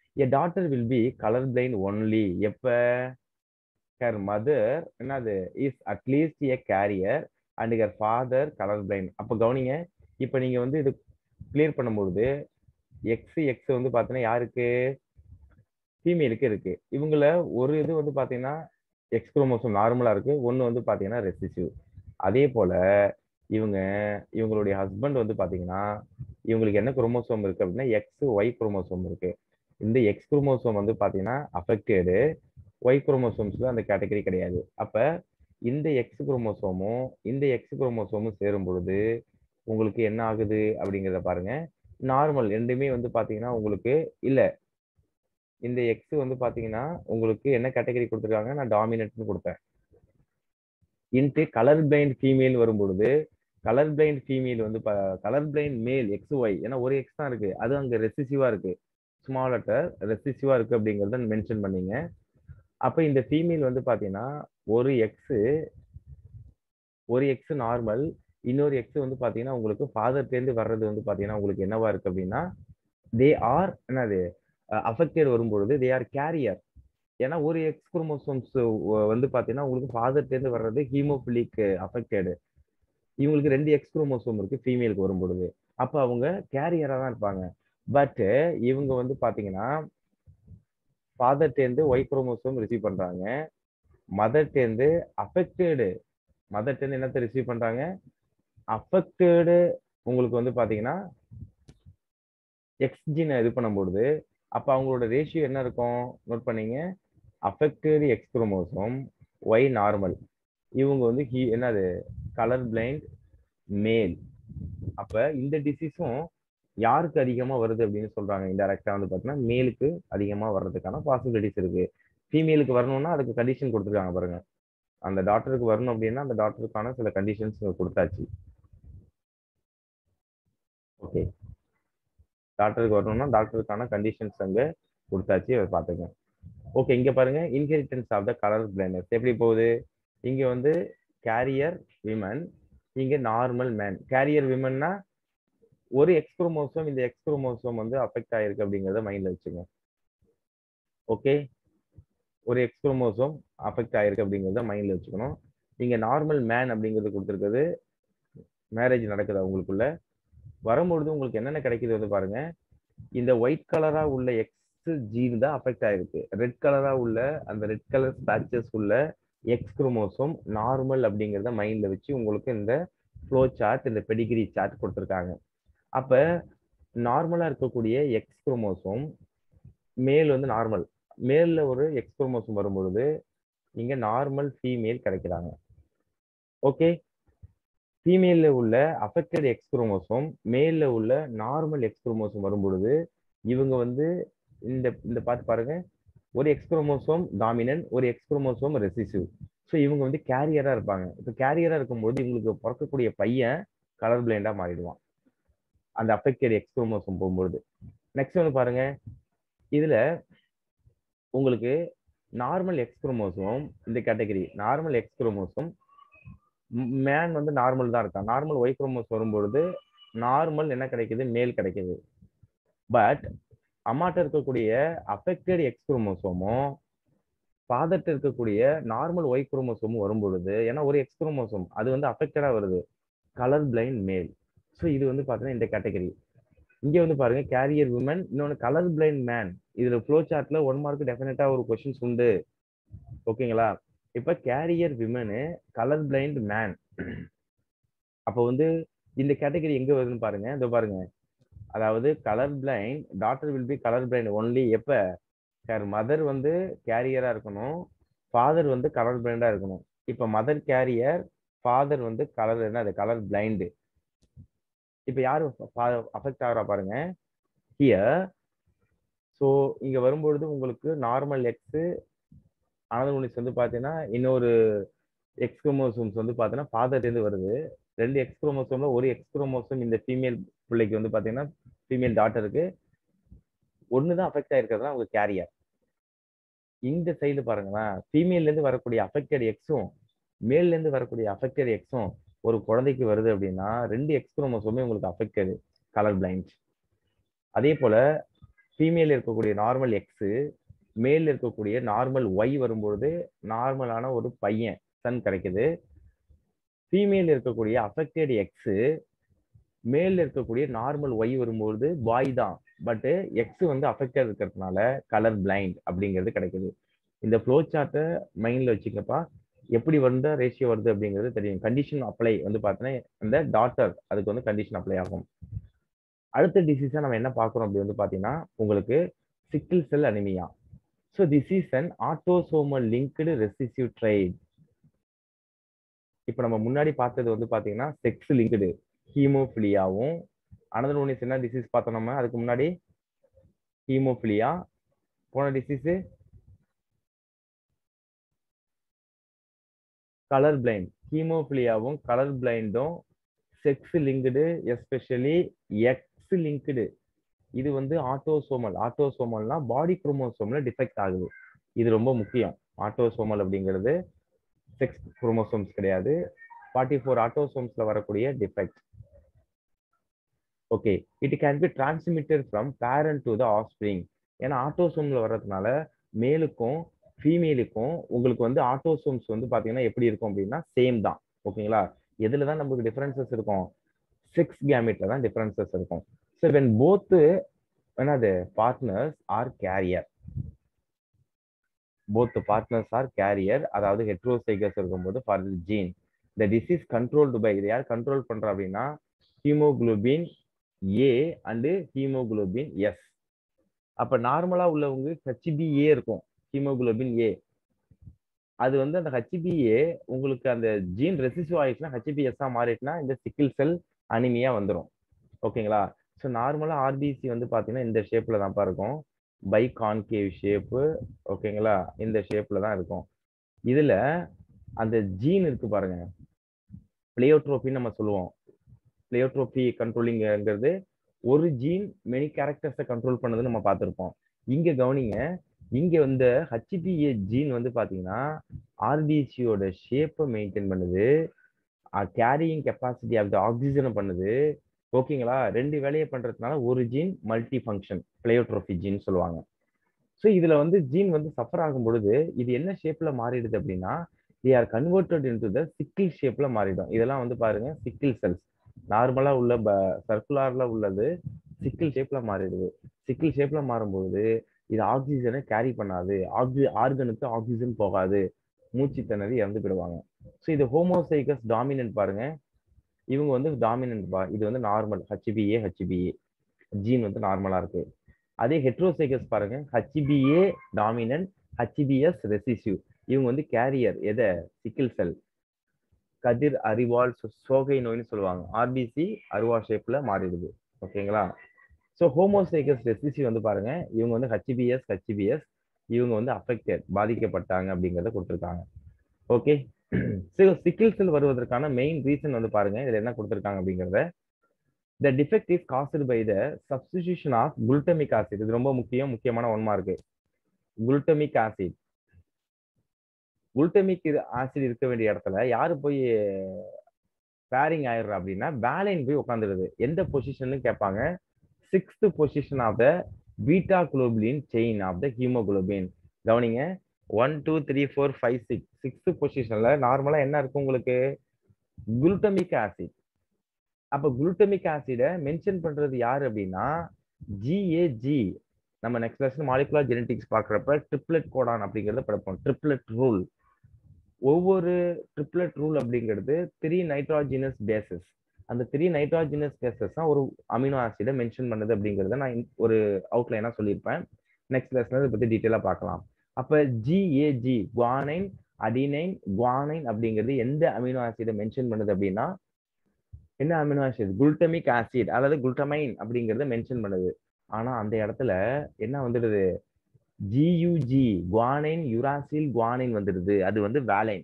A daughter will be color blind only எப்ப her mother என்னது is at least a carrier and her father color blind. அப்ப கவனிங்க, இப்ப நீங்க வந்து இது கிளியர் பண்ணும்போது எக்ஸ் எக்ஸ் வந்து பாத்தீங்கன்னா யாருக்கு, ஃபீமேலுக்கு இருக்கு. இவங்கள ஒரு இது வந்து பாத்தீங்கன்னா எக்ஸ் குரோமோசோம் நார்மலா இருக்கு, ஒன்னு வந்து பாத்தீங்கன்னா ரெசிசிவ். அதே போல இவங்க இவங்களுடைய ஹஸ்பண்ட் வந்து பாத்தீங்கன்னா இவங்களுக்கு என்ன குரோமோசோம் இருக்கு அப்படின்னா எக்ஸ் ஒய் குரோமோசோம் இருக்கு. இந்த எக்ஸ் குரோமோசோம் வந்து பாத்தீங்கன்னா அஃபெக்டடு, ஒய் குரோமோசோம்ஸ்ல அந்த கேட்டகரி கிடையாது. அப்ப இந்த எக்ஸ் குரோமோசோமும் இந்த எக்ஸ் குரோமோசோமும் சேரும் பொழுது உங்களுக்கு என்ன ஆகுது அப்படிங்கிறத பாருங்க. நார்மல் ரெண்டுமே வந்து பாத்தீங்கன்னா உங்களுக்கு இல்ல, இந்த எக்ஸ் வந்து பாத்தீங்கன்னா உங்களுக்கு என்ன கேட்டகரி கொடுத்துருக்காங்க, நான் டாமினன்ட்னு கொடுத்தேன். இன்ட்டு கலர் பிளைண்ட் ஃபீமேல் வரும்பொழுது கலர் பிளைண்ட் ஃபீமேல் வந்து colour blind male X Y, ஏன்னா ஒரு எக்ஸ் தான் இருக்கு, அது அங்க ரெசிசிவா இருக்கு, ஸ்மால் லெட்டர் ரெசிசிவா இருக்கு அப்படிங்கறத மென்ஷன் பண்ணீங்க. அப்ப இந்த ஃபீமேல் வந்து பாத்தீங்கன்னா ஒரு எக்ஸ் நார்மல், இன்னொரு எக்ஸ் வந்து பாத்தீங்கன்னா உங்களுக்கு ஃபாதர் தேர்ந்து வர்றது வந்து பாத்தீங்கன்னா உங்களுக்கு என்னவா இருக்கு அப்படின்னா தே ஆர் என்னது அஃபெக்டட் வரும்பொழுது தே ஆர் கேரியர். ஏன்னா ஒரு எக்ஸ் குரோமோசோம்ஸ் வந்து பாத்தீங்கன்னா உங்களுக்கு ஃபாதர் தேர்ந்து வர்றது ஹீமோபிலிக் அஃபெக்டடு, இவங்களுக்கு 2 எக்ஸ் குரோமோசோம் இருக்கு ஃபீமேலுக்கு வரும்பொழுது, அப்ப அவங்க கேரியரா தான் இருப்பாங்க. பட் இவங்க வந்து பாத்தீங்கன்னா ஃபாதர் தேர்ந்து ஒய் குரோமோசோம் ரிசீவ் பண்றாங்க, மதர் தேர்ந்து அஃபெக்டடு, மதர் தேர்ந்து என்னத்தை ரிசீவ் பண்றாங்க, அஃபெக்டடு. உங்களுக்கு வந்து பாத்தீங்கன்னா எக்ஸ் ஜீனை இது பண்ணும்போது அப்ப அவங்களோட ரேஷியோ என்ன இருக்கும் நோட் பண்ணீங்க, affected X chromosome Y normal, இவங்க வந்து என்னது கலர் பிளைண்ட் மேல். அப்ப இந்த டிசீஸும் யாருக்கு அதிகமா வருது அப்படின்னு சொல்றாங்க, இன்டைரக்டா வந்து பாத்தீங்கன்னா மேலுக்கு அதிகமா வர்றதுக்கான பாசிபிலிட்டிஸ் இருக்கு. ஃபீமேலுக்கு வரணும்னா அதுக்கு கண்டிஷன் கொடுத்துருக்காங்க பாருங்க, அந்த டாக்டருக்கு வரணும் அப்படின்னா அந்த டாக்டருக்கான சில கண்டிஷன்ஸ் கொடுத்தாச்சு. ஓகே, டாக்டருக்கு வரணும்னா டாக்டருக்கான கண்டிஷன்ஸ் அங்க கொடுத்தாச்சு, அதை பார்த்துங்க. ஓகே, இங்க பாருங்க inheritance of the colour blindness எப்படி போகுது. இங்க வந்து கேரியர் விமன், இங்க நார்மல் மேன். கேரியர் விமன்னா ஒரு எக்ஸ் குரோமோசோம் இந்த எக்ஸ் குரோமோசோம் வந்து அஃபெக்ட் ஆயிருக்கு அப்படிங்கறத மைண்ட்ல வச்சுங்க. ஓகே, ஒரு எக்ஸ் குரோமோசோம் அஃபெக்ட் ஆயிருக்கு அப்படிங்கறத மைண்ட்ல வச்சுக்கணும். இங்க நார்மல் மேன் அப்படிங்கிறது கொடுத்துருக்கிறது மேரேஜ் நடக்குது அவங்களுக்குள்ள. வரும்பொழுது உங்களுக்கு என்னென்ன கிடைக்குது வந்து பாருங்க, இந்த ஒயிட் கலரா உள்ள எக்ஸ் ஜீன் தான் அஃபெக்ட் ஆயிருக்கு, ரெட் கலரா உள்ள அந்த ரெட் கலர் பேட்சஸ் உள்ள எக்ஸ் குரோமோசோம் நார்மல் அப்படிங்கிறத மைண்ட்ல வச்சு உங்களுக்கு இந்த ஃப்ளோ சார்ட், இந்த பெடிகிரி சார்ட் கொடுத்துருக்காங்க. அப்ப நார்மலா இருக்கக்கூடிய எக்ஸ் குரோமோசோம் மேல் வந்து நார்மல், மேல்ல ஒரு எக்ஸ் குரோமோசோம் வரும்பொழுது இங்க நார்மல் ஃபீமேல் கிடைக்கிறாங்க. ஓகே, ஃபீமேல்ல உள்ள அஃபெக்டட் எக்ஸ் குரோமோசோம் மேல்ல உள்ள நார்மல் எக்ஸ் குரோமோசோம் வரும்பொழுது இவங்க வந்து இந்த இந்த பார்த்து பாருங்க, ஒரு எக்ஸ் குரோமோசோம் டாமினன்ட், ஒரு எக்ஸ் குரோமோசோம் ரெசிசிவ். ஸோ இவங்க வந்து கேரியரா இருப்பாங்க. இப்போ கேரியரா இருக்கும்போது இவங்களுக்கு பிறக்கக்கூடிய பையன் கலர் பிளைண்டா மாறிடுவான் அந்த அஃபெக்டட் எக்ஸ் குரோமோசோம் போகும்போது. நெக்ஸ்ட் வந்து பாருங்க, இதுல உங்களுக்கு நார்மல் எக்ஸ் குரோமோசோம், இந்த category normal X chromosome man வந்து நார்மல் தான் இருக்கான். நார்மல் ஒய் குரோமோசோம் வரும்பொழுது நார்மல் என்ன கிடைக்குது, மேல் கிடைக்குது. பட் அம்மாட்ட இருக்கக்கூடிய அஃபெக்டட் எக்ஸ் குரோமோசோமும் ஃபாதர்ட்ட இருக்கக்கூடிய நார்மல் ஒய் குரோமோசோமும் வரும்பொழுது, ஏன்னா ஒரு எக்ஸ் குரோமோசோம் அது வந்து அஃபெக்டடா வருது, கலர் பிளைண்ட் மேல். ஸோ இது வந்து பாத்தீங்கன்னா இந்த கேட்டகரி. இங்க வந்து பாருங்க கேரியர் உமன், இன்னொன்னு கலர் பிளைண்ட் மேன். இதுல ஃப்ளோ சார்ட்ல 1 மார்க் டெஃபினட்டா ஒரு கொஸ்டின்ஸ் உண்டு. ஓகேங்களா, இப்ப carrier women colour blind man, அப்ப வந்து இந்த கேட்டகரி எங்க வருதுன்னு பாருங்க, இதோ பாருங்க. அதாவது colour blind daughter will be colour blind only எப்ப ஹர் மதர் வந்து கேரியரா இருக்கணும், ஃபாதர் வந்து கலர் பிளைண்டா இருக்கணும். இப்ப மதர் கேரியர், ஃபாதர் வந்து கலர் என்ன, அது கலர் பிளைண்டு. இப்ப யாரு அஃபெக்ட் ஆகிறா பாருங்க ஹியர். ஸோ இங்க வரும்பொழுது உங்களுக்கு நார்மல் எக்ஸ் அனதர் வந்து பாத்தீங்கன்னா இன்னொரு எக்ஸ் குரோமோசோம்ஸ் வந்து பாத்தீங்கன்னா ஃபாதர் இருந்து வருது. 2 எக்ஸ் குரோமோசோம்ல ஒரு எக்ஸ் குரோமோசோம் இந்த ஃபீமேல் பிள்ளைக்கு வந்து பாத்தீங்கன்னா ஃபீமேல் டாட்டருக்கு ஒண்ணுதான் அஃபெக்ட் ஆயிருக்கிறதா அவங்க கேரியர். இந்த சைடு பாருங்களேன், ஃபீமேல்ல இருந்து வரக்கூடிய அஃபெக்டட் எக்ஸும் மேல்ல இருந்து வரக்கூடிய அஃபெக்டட் எக்ஸும் ஒரு குழந்தைக்கு வருது அப்படின்னா 2 எக்ஸ் குரோமோசோமே உங்களுக்கு அஃபெக்டட் கலர் பிளைண்ட். அதே போல ஃபீமேல் இருக்கக்கூடிய நார்மல் எக்ஸ் மேல் இருக்கக்கூடிய நார்மல் ஒய் வரும்பொழுது நார்மலான ஒரு பையன் சன் கிடைக்குது. ஃபீமேல் இருக்கக்கூடிய அஃபெக்டட் எக்ஸ் மேல் இருக்கக்கூடிய நார்மல் ஒய் வரும்போது பாய் தான், பட் எக்ஸ் வந்து அஃபெக்டட் இருக்கிறதுனால கலர் பிளைண்ட் அப்படிங்கிறது கிடைக்குது. இந்த ஃப்ளோ சார்ட்டை மைண்ட்ல வச்சுக்கப்பா, எப்படி வந்து ரேஷியோ வருது அப்படிங்கிறது தெரியும். கண்டிஷன் அப்ளை வந்து பார்த்தீங்கன்னா இந்த டாட்டர் அதுக்கு வந்து கண்டிஷன் அப்ளை ஆகும். அடுத்த டிசீஸை நம்ம என்ன பார்க்குறோம் அப்படி வந்து பார்த்தீங்கன்னா உங்களுக்கு sickle cell anaemia. So this is an autosomal linked recessive trait. இப்போ நம்ம முன்னாடி பார்த்தது வந்து பார்த்தீங்கன்னா செக்ஸ் லிங்க்டு ஹீமோஃபிலியாவும், அனதர் ஒன் இஸ் என்ன டிசீஸ் பார்த்தோம் நம்ம அதுக்கு முன்னாடி? ஹீமோஃபிலியா. போன டிசீஸ் கலர் பிளைண்ட். ஹீமோஃபிலியாவும் கலர் பிளைண்டும் sex linked, especially X linked. இது வந்து ஆட்டோசோமல். ஆட்டோசோமல்னா பாடி குரோமோசோம்ல டிஃபெக்ட் ஆகுது. இது ரொம்ப முக்கியம். ஆட்டோசோமல் அப்படிங்கிறது செக்ஸ் குரோமோசோம்ஸ் கிடையாது, 44 ஆட்டோசோம்ஸ்ல வரக்கூடிய defect. Okay, it can be transmitted from parent to the offspring. ஏன்னா ஆட்டோசோம்ல வர்றதுனால மேலுக்கும் ஃபீமேலுக்கும் உங்களுக்கு வந்து ஆட்டோசோம்ஸ் வந்து பாத்தீங்கன்னா எப்படி இருக்கும் அப்படின்னா சேம் தான். ஓகேங்களா? எதுல தான் நமக்கு டிஃபரன்சஸ் இருக்கும்? செக்ஸ் கேமெட்ல தான் டிஃபரன்சஸ் இருக்கும். ஸோ வென் போத் என்னது partners are carrier, both the partners are carrier, அதாவது heterozygous இருக்கும்போது for the gene, the disease controlled by, இது யார் கண்ட்ரோல் பண்றா அப்படின்னா haemoglobin A and haemoglobin S. அப்ப நார்மலா உள்ளவங்க ஹெச்பிஏ இருக்கும், ஹீமோகுளோபின் ஏ. அது வந்து அந்த ஹெச்பிஏ உங்களுக்கு அந்த ஜீன் ரெசிசிவ் ஆயிடுச்சுன்னா ஹெச்பிஎஸ்ஸா மாறிட்டுனா இந்த சிக்கிள் செல் அனிமியா வந்துடும். ஓகேங்களா? ஸோ நார்மலா ஆர்பிசி வந்து பாத்தீங்கன்னா இந்த ஷேப்ல தான் இருக்கும், பை கான்கேவ் ஷேப்பு. ஓகேங்களா? இந்த ஷேப்ல தான் இருக்கும். இதுல அந்த ஜீன் இருக்கு பாருங்க, பிளேயோட்ரோபின்னு நம்ம சொல்லுவோம். பிளேயோட்ரோபி கண்ட்ரோலிங்கிறது ஒரு ஜீன் மெனி கேரக்டர்ஸை கண்ட்ரோல் பண்ணதுன்னு நம்ம பார்த்துருப்போம். இங்க கவனிங்க, இங்க வந்து ஹெச்பிஏ ஜீன் வந்து பாத்தீங்கன்னா ஆர்பிசியோட ஷேப்பை மெயின்டைன் பண்ணுது, கேரியிங் கெப்பாசிட்டி ஆஃப் த ஆக்சிஜனை பண்ணுது. ஓகேங்களா? ரெண்டு வேலையை பண்றதுனால ஒரு ஜீன் மல்டி ஃபங்க்ஷன், பிளேயோட்ரோபி ஜீன் சொல்லுவாங்க. ஸோ இதுல வந்து ஜீன் வந்து சஃபர் ஆகும் பொழுது இது என்ன ஷேப்ல மாறிடுது அப்படின்னா they are converted into the சிக்கிள் ஷேப்ல மாறிடும். இதெல்லாம் வந்து பாருங்க சிக்கிள் செல்ஸ். நார்மலா உள்ள சர்க்குலர்ல உள்ளது சிக்கிள் ஷேப்ல மாறிடுது. சிக்கிள் ஷேப்ல மாறும்போது இது ஆக்சிஜனை கேரி பண்ணாது, ஆர்கனுக்கு ஆக்சிஜன் போகாது, மூச்சு திணறி இறந்து போயிடுவாங்க. ஸோ இது ஹோமோசைகஸ் டாமினன்ட் பாருங்க, இவங்க வந்து டாமினன்ட் பா, இது வந்து நார்மல் ஹெச்பிஏ ஜீன் வந்து நார்மலா இருக்கு. அதே ஹெட்ரோசைகஸ் பாருங்க, ஹெச்பிஏ டாமினன்ட், ஹெச்பிஎஸ் ரெசிசிவ். இவங்க வந்து கேரியர் எதை? சிக்கிள் செல். கதிர் அறிவால் சோகை நோய்னு சொல்லுவாங்க. ஆர்பிசி அருவா ஷேப்ல மாறிடுது. ஓகேங்களா? ஸோ ஹோமோசைகஸ் ரெசிசிவ் வந்து பாருங்க, இவங்க வந்து ஹெச்பிஎஸ் இவங்க வந்து அஃபெக்டட், பாதிக்கப்பட்டாங்க அப்படிங்கிறத கொடுத்துருக்காங்க. ஓகே, சிக்கிள் செல் வருவதற்கான மெயின் ரீசன் வந்து பாருங்க இதுல என்ன கொடுத்துருக்காங்க அப்படிங்கிறத. The defect is caused by the substitution of glutamic acid. இது ரொம்ப முக்கியமான one mark. Glutamic acid. Glutamic acid இருக்க வேண்டிய இடத்துல யாரு போய் பேரிங் ஆயிடுறா அப்படின்னா வேலைன் போய் உட்காந்துருது. எந்த பொசிஷன் கேட்பாங்க? 6th position of the beta globulin chain of the haemoglobin. கவனிங்க, 1 2 3 4 5 6 6th பொசிஷன்ல நார்மலா என்ன இருக்கும் உங்களுக்கு? Glutamic acid. அப்ப குளுட்டமிக் ஆசிட மென்ஷன் பண்றது யாரு அப்படின்னா ஜிஏஜி. நம்ம நெக்ஸ்ட் லெசன் மாலிகுலர் ஜெனடிக்ஸ் பார்க்குறப்ப ட்ரிப்ளெட் கோடான் அப்படிங்கிறத படிப்போம். Triplet rule. ஒவ்வொரு ட்ரிப்ளெட் ரூல் அப்படிங்கிறது 3 நைட்ரோஜினஸ் பேசஸ். அந்த 3 நைட்ரோஜினஸ் பேசஸ் தான் ஒரு அமினோ ஆசிட மென்ஷன் பண்ணுது அப்படிங்கிறத நான் ஒரு அவுட்லைனா சொல்லியிருப்பேன். நெக்ஸ்ட் லெசன்ல இதை பத்தி டீட்டெயிலா பார்க்கலாம். அப்ப ஜிஏஜி குவானைன், அடினைன், குவானைன் அப்படிங்கிறது எந்த அமினோ ஆசிட மென்ஷன் பண்ணுது அப்படின்னா என்ன அமினோ ஆசிட்? குளுட்டமிக் ஆசிட் அல்லது குளுட்டமைன் அப்படிங்கறத மென்ஷன் பண்ணுது. ஆனா அந்த இடத்துல என்ன வந்துடுது? ஜியூஜி குவானைன் யுராசில் குவானைன் வந்துடுது. அது வந்து வேலைன்.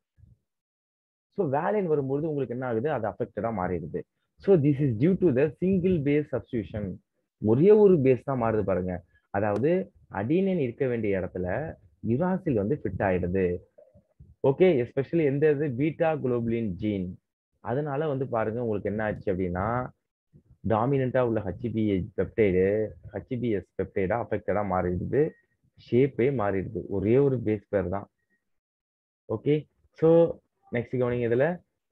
ஸோ வேலைன் வரும்போது உங்களுக்கு என்ன ஆகுது? அது அஃபெக்டடா மாறிடுது. So this is due to the single base substitution. ஒரே ஒரு பேஸ் தான் மாறுது பாருங்க. அதாவது அடினைன் இருக்க வேண்டிய இடத்துல யுராசில் வந்து ஃபிட் ஆயிடுது. ஓகே, எஸ்பெஷலி எந்த இது? Beta globulin gene. அதனால வந்து பாருங்க உங்களுக்கு என்ன ஆச்சு அப்படின்னா டாமினண்டா உள்ள ஹெச்பிஎஸ் பெப்டைடா அஃபெக்டடா மாறிடுது, ஷேப்பே மாறிடுது. ஒரே ஒரு பேஸ் பேர் தான். ஓகே, ஸோ நெக்ஸ்ட் கவனிங்க இதுல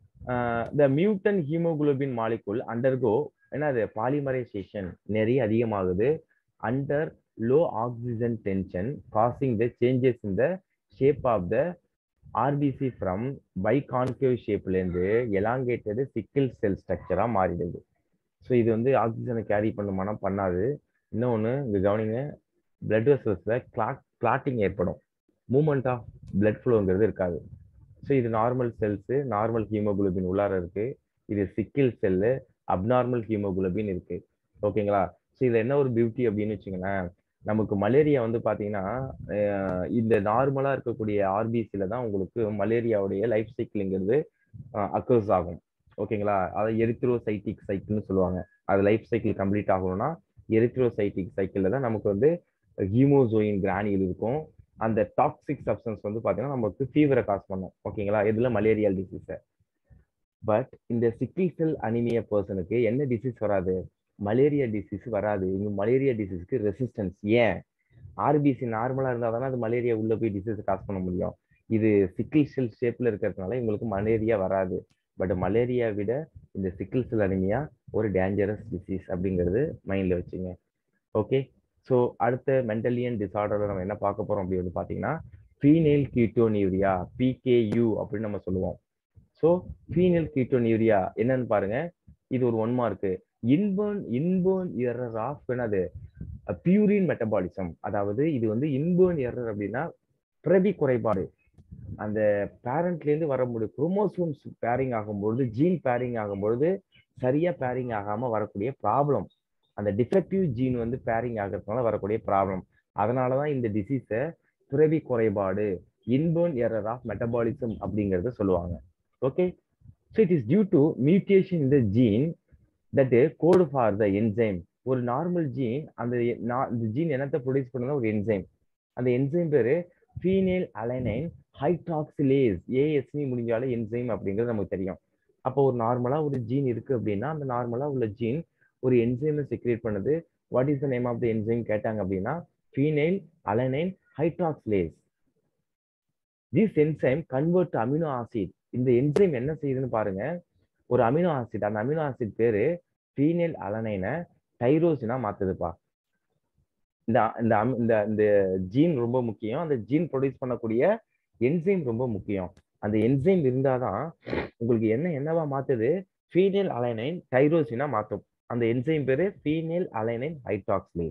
the mutant haemoglobin molecule undergo என்னது பாலிமரைசேஷன் நிறைய அதிகமாகுது under low oxygen tension causing the changes in the shape of the RBC from biconcave ஷேப்லேருந்து எலாங்கேட்டடு சிக்கிள் செல் ஸ்ட்ரக்சராக மாறிடுது. ஸோ இது வந்து ஆக்சிஜனை கேரி பண்ணுமானா பண்ணாது. இன்னொன்று இங்கே கவனிங்க, பிளட் வெசல்ஸில் கிளாட்டிங் ஏற்படும், மூமெண்ட் ஆஃப் பிளட் ஃப்ளோங்கிறது இருக்காது. ஸோ இது நார்மல் செல்ஸு, நார்மல் ஹீமோகுளோபின் உள்ளார இருக்கு. இது சிக்கிள் செல்லு, அப்நார்மல் ஹீமோகுளோபின் இருக்கு. ஓகேங்களா? ஸோ இதில் என்ன ஒரு பியூட்டி அப்படின்னு வச்சுங்களேன், நமக்கு மலேரியா வந்து பார்த்தீங்கன்னா இந்த நார்மலாக இருக்கக்கூடிய ஆர்பிசியில் தான் உங்களுக்கு மலேரியாவுடைய லைஃப் சைக்கிள்ங்கிறது அக்கர்ஸ் ஆகும். ஓகேங்களா? அதை எரித்ரோசைட்டிக் சைக்கிள்னு சொல்லுவாங்க. அது லைஃப் சைக்கிள் கம்ப்ளீட் ஆகணும்னா எரித்ரோசைட்டிக் சைக்கிளில் தான் நமக்கு வந்து ஹீமோசோயின் கிரானியல் இருக்கும். அந்த டாக்ஸிக் சப்ஸ்டன்ஸ் வந்து பார்த்தீங்கன்னா நமக்கு ஃபீவரை காஸ் பண்ணும். ஓகேங்களா? இதில் மலேரியா டிசீஸை. பட் இந்த சிக்கிள் செல் அனிமியா பர்சனுக்கு என்ன டிசீஸ் வராது? மலேரியா டிசீஸ் வராது. இங்க மலேரியா டிசீஸ்க்கு ரெசிஸ்டன்ஸ். ஏன்? ஆர்பிசி நார்மலா இருந்தால் தானே அது மலேரியா உள்ள போய் டிசீஸ் காஸ் பண்ண முடியும். இது சிக்கிள் செல் ஷேப்ல இருக்கிறதுனால இவங்களுக்கு மலேரியா வராது. பட் மலேரியா விட இந்த சிக்கிள் செல் அனிமியா ஒரு டேஞ்சரஸ் டிசீஸ் அப்படிங்கிறது மைண்ட்ல வச்சுங்க. ஓகே, ஸோ அடுத்த மென்டலியன் டிசார்டர் நம்ம என்ன பார்க்க போறோம் அப்படின்னு பார்த்தீங்கன்னா ஃபீனைல் கீட்டோனியூரியா, பிகேயு அப்படின்னு நம்ம சொல்லுவோம். ஸோ ஃபீனைல் கீட்டோனியூரியா என்னன்னு பாருங்க. இது ஒரு 1 மார்க். இன்பர்ன் எரர் ஆஃப் என்னது பியூரின் மெட்டபாலிசம். அதாவது இது வந்து இன்பர்ன் எரர் அப்படின்னா பிறவி குறைபாடு. அந்த பேரண்ட்ல இருந்து வர முடியும் குரோமோசோம்ஸ் பேரிங் ஆகும்பொழுது, ஜீன் பேரிங் ஆகும்பொழுது சரியா பேரிங் ஆகாம வரக்கூடிய ப்ராப்ளம். அந்த டிஃபெக்டிவ் ஜீன் வந்து பேரிங் ஆகிறதுனால வரக்கூடிய ப்ராப்ளம். அதனாலதான் இந்த டிசீஸை பிறவி குறைபாடு, இன்பர்ன் எரர் ஆஃப் மெட்டபாலிசம் அப்படிங்கறத சொல்லுவாங்க. Okay, so it is due to mutation in the gene that code for the enzyme. ஒரு நார்மல் ஜீன், அந்த ஜீன் என்னத்தை ப்ரொடியூஸ் பண்ணுறது? ஒரு என்சைம். அந்த என்சைம் பேரு ஃபீனைல் அலைனைன் ஹைட்ராக்சிலேஸ். ஏஎஸ்னி முடிஞ்சாலே என்சைம் அப்படிங்கிறது நமக்கு தெரியும். அப்போ ஒரு நார்மலா ஒரு ஜீன் இருக்கு அப்படின்னா அந்த நார்மலா உள்ள ஜீன் ஒரு என்சைமை செக்ரேட் பண்ணுது. What is the name of the enzyme கேட்டாங்க அப்படின்னா phenylalanine hydroxylase. This enzyme convert to amino acid. இந்த என்சைம் என்ன செய்யுதுன்னு பாருங்க. ஒரு அமினோ ஆசிட், அந்த அமினோ ஆசிட் பேரு ஃபீனைல் அலனைனை டைரோசினா மாத்துதுப்பா. இந்த இந்த இந்த ஜீன் ரொம்ப முக்கியம். அந்த ஜீன் ப்ரொடியூஸ் பண்ணக்கூடிய என்சைம் ரொம்ப முக்கியம். அந்த என்சைம் இருந்தாதான் உங்களுக்கு என்னவா மாத்துது? ஃபீனைல் அலைனைன் டைரோசினா மாத்தும். அந்த என்சைம் பேரு phenylalanine hydroxylase.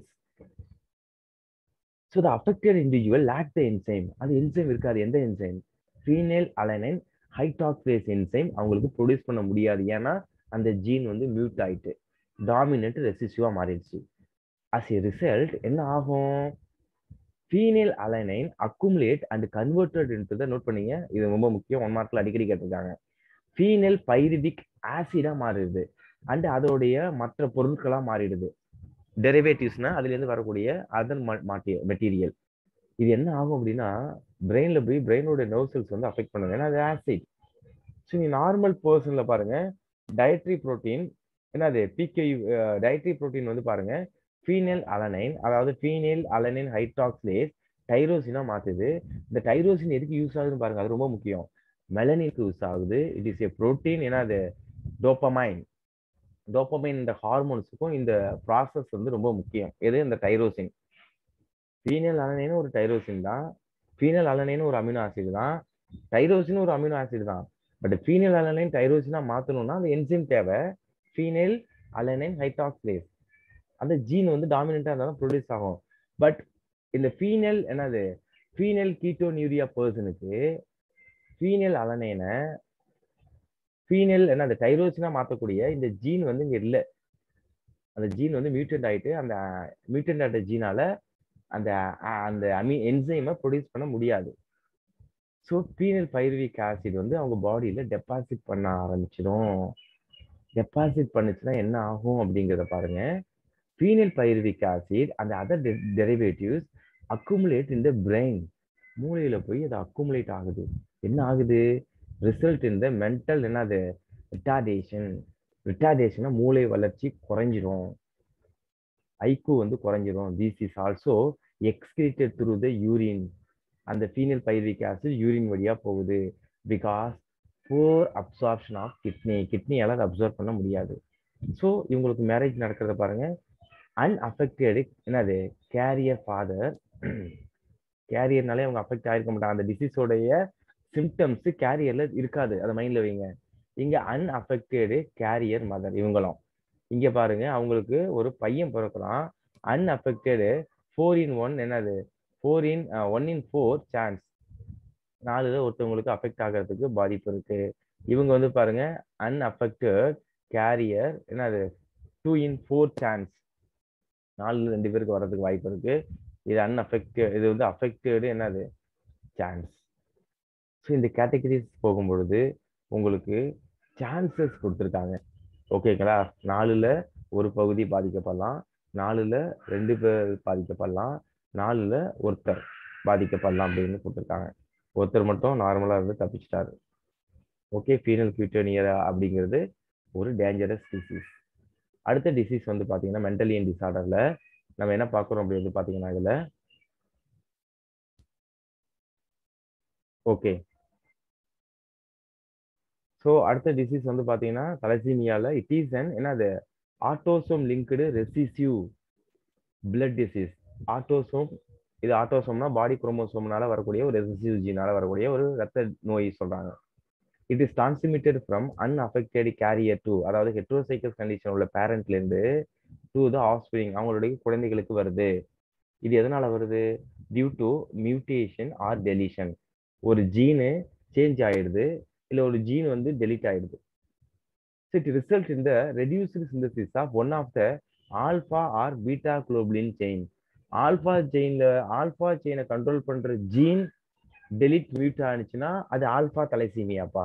So the affected individual lack the enzyme. அந்த என்சைம் இருக்காது. எந்த enzyme? Phenylalanine hydroxylase enzyme அவங்களுக்கு ப்ரொடியூஸ் பண்ண முடியாது. ஏன்னா அந்த ஜீன் வந்து மியூட் ஆயிட்டு டாமினன்ட் ரெசிசிவா மாறிடுச்சு. அஸ் எ ரிசல்ட் என்ன ஆகும்? Phenylalanine accumulate and converted into the, note பண்ணீங்க, இது ரொம்ப முக்கியம், 1 மார்க்ல அடிக்கடி கேட்டிருக்காங்க. ஃபீனைல் பைரிவிக் ஆசிடா மாறிடுது அண்ட் அதோடைய மற்ற பொருட்களா மாறிடுது. டெரிவேட்டிவ்ஸ்னா அதுல இருந்து வரக்கூடிய அதர் மெட்டீரியல். இது என்ன ஆகும் அப்படின்னா பிரெயின்ல போய் பிரெயினோட நர்வ் செல்ஸ் வந்து அஃபெக்ட் பண்ணுது. ஏன்னா அது ஆசிட். ஸோ நீ நார்மல் பர்சன்ல பாருங்க டயட்ரி புரோட்டீன் என்னது பிகே டயட்ரி புரோட்டீன் வந்து பாருங்க ஃபீனைல் அலனைன், அதாவது ஃபீனைல் அலனைன் ஹைட்ராக்சிலேஸ் டைரோசினா மாத்துது. இந்த டைரோசின் எதுக்கு யூஸ் ஆகுதுன்னு பாருங்க, அது ரொம்ப முக்கியம். மெலனினுக்கு யூஸ் ஆகுது. It is a protein. ஏன்னா அது டோப்பமைன் இந்த ஹார்மோன்ஸுக்கும் இந்த ப்ராசஸ் வந்து ரொம்ப முக்கியம். எது? இந்த டைரோசின். ஃபீனைல் அலனைன் ஒரு டைரோசின் தான், ஃபீனைல் அலனைன் ஒரு அமினோ ஆசிட் தான், டைரோசின் ஒரு அமினோ ஆசிட் தான். பட் ஃபீனைல் அலனைன் டைரோசினா மாத்தணும்னா அந்த என்சைம் தேவை, ஃபீனைல் அலனைன் ஹைட்ராக்சிலேஸ். அந்த ஜீன் வந்து டாமினண்டா இருந்தாலும் ப்ரொடியூஸ் ஆகும். பட் இந்த ஃபீனைல் என்னது ஃபீனைல் கீட்டோனியூரியா பர்சனுக்கு ஃபீனைல் அலனைனை ஃபீனைல் என்னது டைரோசினா மாற்றக்கூடிய இந்த ஜீன் வந்து இங்க இல்லை. அந்த ஜீன் வந்து மியூட்டன்ட் ஆயிட்டு அந்த மியூட்டன்ட் ஆகிட்ட ஜீனால அந்த அந்த என்சைமை ப்ரொடியூஸ் பண்ண முடியாது. ஸோ ஃபீனைல் பைருவிக் ஆசிட் வந்து அவங்க பாடியில டெபாசிட் பண்ண ஆரம்பிச்சிடும். டெபாசிட் பண்ணுச்சுன்னா என்ன ஆகும் அப்படிங்கிறத பாருங்க. Phenylpyruvic acid and other derivatives accumulate in the brain. மூளையில போய் அது அக்குமுலேட் ஆகுது. என்ன ஆகுது? ரிசல்ட் இன் த மென்டல் என்னது ரிட்டார்டேஷன், ரிட்டார்டேஷனா மூளை வளர்ச்சி குறைஞ்சிரும், ஐக்கு வந்து குறைஞ்சிரும். This is also excreted through the urine. அந்த ஃபீனல் பைரிக் ஆசிட் யூரின் வழியா போகுது. பிகாஸ் போர் அப்சார்ப்ஷன் ஆஃப் கிட்னியால அதை அப்சர்வ் பண்ண முடியாது. ஸோ இவங்களுக்கு மேரேஜ் நடக்கிறத பாருங்க. அன்அஃபெக்டட் என்னது கேரியர் ஃபாதர். கேரியர்னாலே அவங்க அஃபெக்ட் ஆயிருக்க மாட்டாங்க. அந்த டிசீஸோடைய சிம்டம்ஸ் கேரியர்ல இருக்காது, அதை மைண்ட்ல வைங்க. இங்க அன்அஃபெக்டடு கேரியர் மதர் இவங்களும். இங்க பாருங்க, அவங்களுக்கு ஒரு பையன் பிறக்கலாம். அன்அஃபெக்டடு 4 in 1 என்னது 1 in 4 சான்ஸ். 4ல ஒருத்தவங்களுக்கு அஃபெக்ட் ஆகிறதுக்கு பாதிப்பு இருக்கு. இவங்க வந்து பாருங்க அன்அஃபெக்டட் கேரியர் என்னது 2 in 4 சான்ஸ். 4ல 2 பேருக்கு வர்றதுக்கு வாய்ப்பு இருக்கு. இது அன்அஃபெக்டட், இது வந்து அஃபெக்டடு என்னது சான்ஸ். ஸோ இந்த கேட்டகரிஸ் போகும்பொழுது உங்களுக்கு சான்சஸ் கொடுத்துருக்காங்க. ஓகேங்களா? 4ல் ஒரு பகுதி பாதிக்கப்படலாம், 4ல் 2 பேர் பாதிக்கப்படலாம், 4ல் ஒருத்தர் பாதிக்கப்படலாம் அப்படின்னு கொடுத்துருக்காங்க. ஒருத்தர் மட்டும் நார்மலா இருந்து தப்பிச்சிட்டாரு. ஓகே, ஃபீனல் கியூட்டோனியா அப்படிங்கிறது ஒரு டேஞ்சரஸ் டிசீஸ். அடுத்த டிசீஸ் வந்து பார்த்தீங்கன்னா மென்டல் டிசார்டர்ல நம்ம என்ன பார்க்குறோம் அப்படின்னு பார்த்தீங்கன்னா இதுல ஓகே. ஸோ அடுத்த டிசீஸ் வந்து பார்த்தீங்கன்னா தலசீமியால இட் இஸ் அன் என்னது autosome linked recessive blood disease. Autosome, இது ஆட்டோசோம்னா பாடி குரோமோசோம்னால வரக்கூடிய ஒரு ரெசிசிவ் ஜீனால வரக்கூடிய ஒரு ரத்த நோய் சொல்றாங்க. It is transmitted from unaffected carrier to, அதாவது ஹெட்ரோசைக்கஸ் கண்டிஷன் உள்ள பேரண்ட்ல இருந்து டு த ஆஃப்ஸ்பிரிங் அவங்களுடைய குழந்தைகளுக்கு வருது. இது எதனால வருது? Due to mutation or deletion. ஒரு ஜீனு சேஞ்ச் ஆயிடுது, இல்ல ஒரு ஜீன் வந்து டெலிட் ஆயிடுது. So it results in the reduced synthesis of one of the alpha or beta globulin chain. Alpha செயினை கண்ட்ரோல் பண்ற ஜீன் டெலிட் மியூட் ஆனிச்சுன்னா அது ஆல்பா தலைசீமியாப்பா.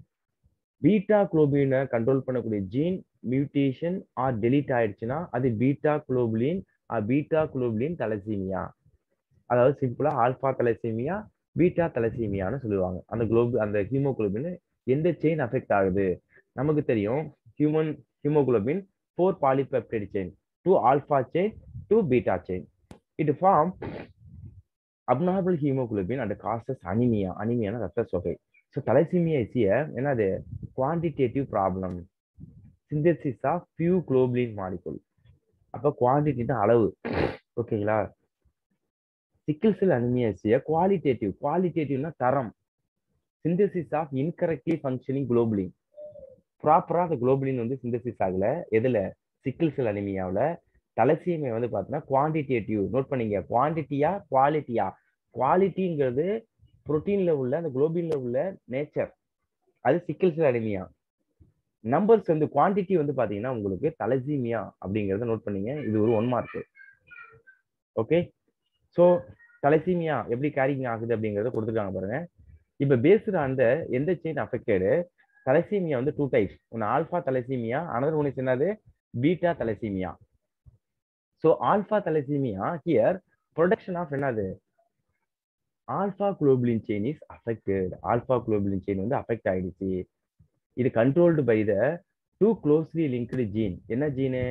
பீட்டா குளோபினை கண்ட்ரோல் பண்ணக்கூடிய ஜீன் மியூட்டேஷன் ஆர் டெலிட் ஆயிடுச்சுன்னா அது பீட்டா குளோபிலின் தலசீமியா. அதாவது சிம்பிளா ஆல்பா தலசீமியா, பீட்டா தலசீமியான்னு சொல்லுவாங்க. அந்த ஹீமோகுளோபின் எந்த செயின் அஃபெக்ட் ஆகுது? நமக்கு தெரியும் haemoglobin 4 polypeptide chain, 2 alpha chain, 2 beta chain. It form abnormal hemoglobin and causes anemia. அனிமியான ரத்த சோகை. ஸோ தலசீமியா இஸ் என்னது quantitative problem, synthesis of few globulin molecule. அப்போ குவான்டிட்டினா அளவு, ஓகேங்களா? சிக்கிள் செல் அனிமியா இஸ் குவாலிட்டேட்டிவ்னா தரம், synthesis of incorrectly functioning globulin. ப்ராப்பரா அந்த குளோபுலின் வந்து சிந்தசிஸ் ஆகல. எதுல? சிக்கிள் செல் அனிமியாவில். தலசீமியா வந்து பார்த்தீங்கன்னா குவான்டிடேட்டிவ். நோட் பண்ணீங்க, குவான்டிட்டியா குவாலிட்டியா? குவாலிட்டிங்கிறது புரோட்டீன்ல உள்ள அந்த குளோபின்ல உள்ள நேச்சர், அது சிக்கிள் செல் அனிமியா. நம்பர்ஸ் வந்து குவான்டிட்டி வந்து பாத்தீங்கன்னா உங்களுக்கு தலசீமியா அப்படிங்கறத நோட் பண்ணீங்க. இது ஒரு 1 மார்க். ஓகே, ஸோ தலசீமியா எப்படி கேரிங் ஆகுது அப்படிங்கறத கொடுத்துருக்காங்க பாருங்க. இப்ப பேஸ்டு அந்த எந்த செயின் அஃபெக்டடு? தலசீமியா வந்து 2 டைப்ஸ். ஒன்று alpha thalassaemia, another one is என்னது beta thalassaemia. So alpha thalassaemia here production of என்னது alpha globulin chain is affected. Alpha globulin chain வந்து அஃபெக்ட் ஆயிடுச்சு. இது controlled by the 2 closely linked gene. என்ன gene?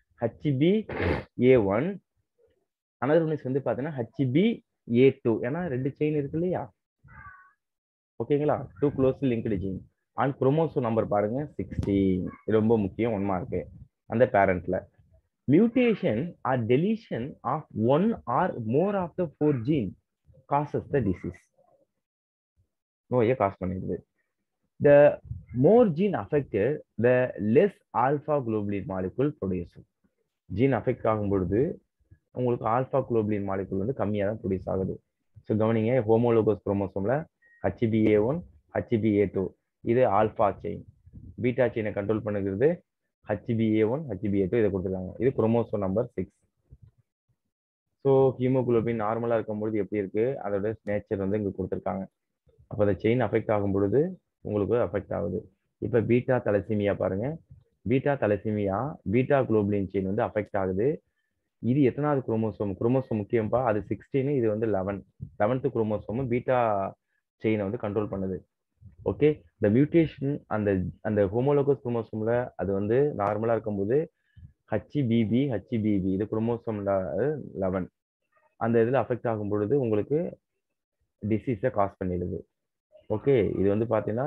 HBA1. Another one வந்து பார்த்தீங்கன்னா HBA2. ஏன்னா 2 chain இருக்கு இல்லையா? ஓகேங்களா? 2 closely linked gene. And chromosome number பாருங்க 16. ரொம்ப முக்கியம், 1 மார்க். அந்த பேரண்ட்ல mutation or deletion of 1 or more of the 4 gene causes the disease. நோயை காஸ் பண்ணிடுது. The more gene affected, the less alpha globulin molecule produced. Gene affect ஆகும் பொழுது உங்களுக்கு ஆல்பா குளோபுலின் மாலிகுல் வந்து கம்மியாக தான் ப்ரொடியூஸ் ஆகுது. ஸோ கவனிங்க, ஹோமோலோகஸ் குரோமோசோம்ல HBA1, HBA2 இது ஆல்பா செயின். பீட்டா செயினை கண்ட்ரோல் பண்ணுகிறது HBA1, HBA2 இதை கொடுத்துருக்காங்க. இது குரோமோசோம் நம்பர் 6. ஸோ ஹீமோகுளோபின் நார்மலாக இருக்கும்பொழுது எப்படி இருக்கு, அதோட நேச்சர் வந்து இங்கே கொடுத்துருக்காங்க. அப்போ அந்த செயின் அஃபெக்ட் ஆகும் பொழுது உங்களுக்கு அஃபெக்ட் ஆகுது. இப்போ பீட்டா தலசீமியா பாருங்க. Beta thalassaemia beta globulin chain வந்து அஃபெக்ட் ஆகுது. இது எத்தனாவது குரோமோசோம்? குரோமோசோம் முக்கியம்பா, அது 16, இது வந்து 11th குரோமோசோம் பீட்டா செயினை வந்து கண்ட்ரோல் பண்ணுது. ஓகே, இந்த மியூட்டேஷன் அந்த அந்த ஹோமோலோகஸ் குரோமோசோம்ல அது வந்து நார்மலா இருக்கும்போது ஹெச்பிபி இது குரோமோசோம் 11 அந்த இதில் அஃபெக்ட் ஆகும் பொழுது உங்களுக்கு டிசீஸை காஸ் பண்ணிடுது. ஓகே, இது வந்து பார்த்தீங்கன்னா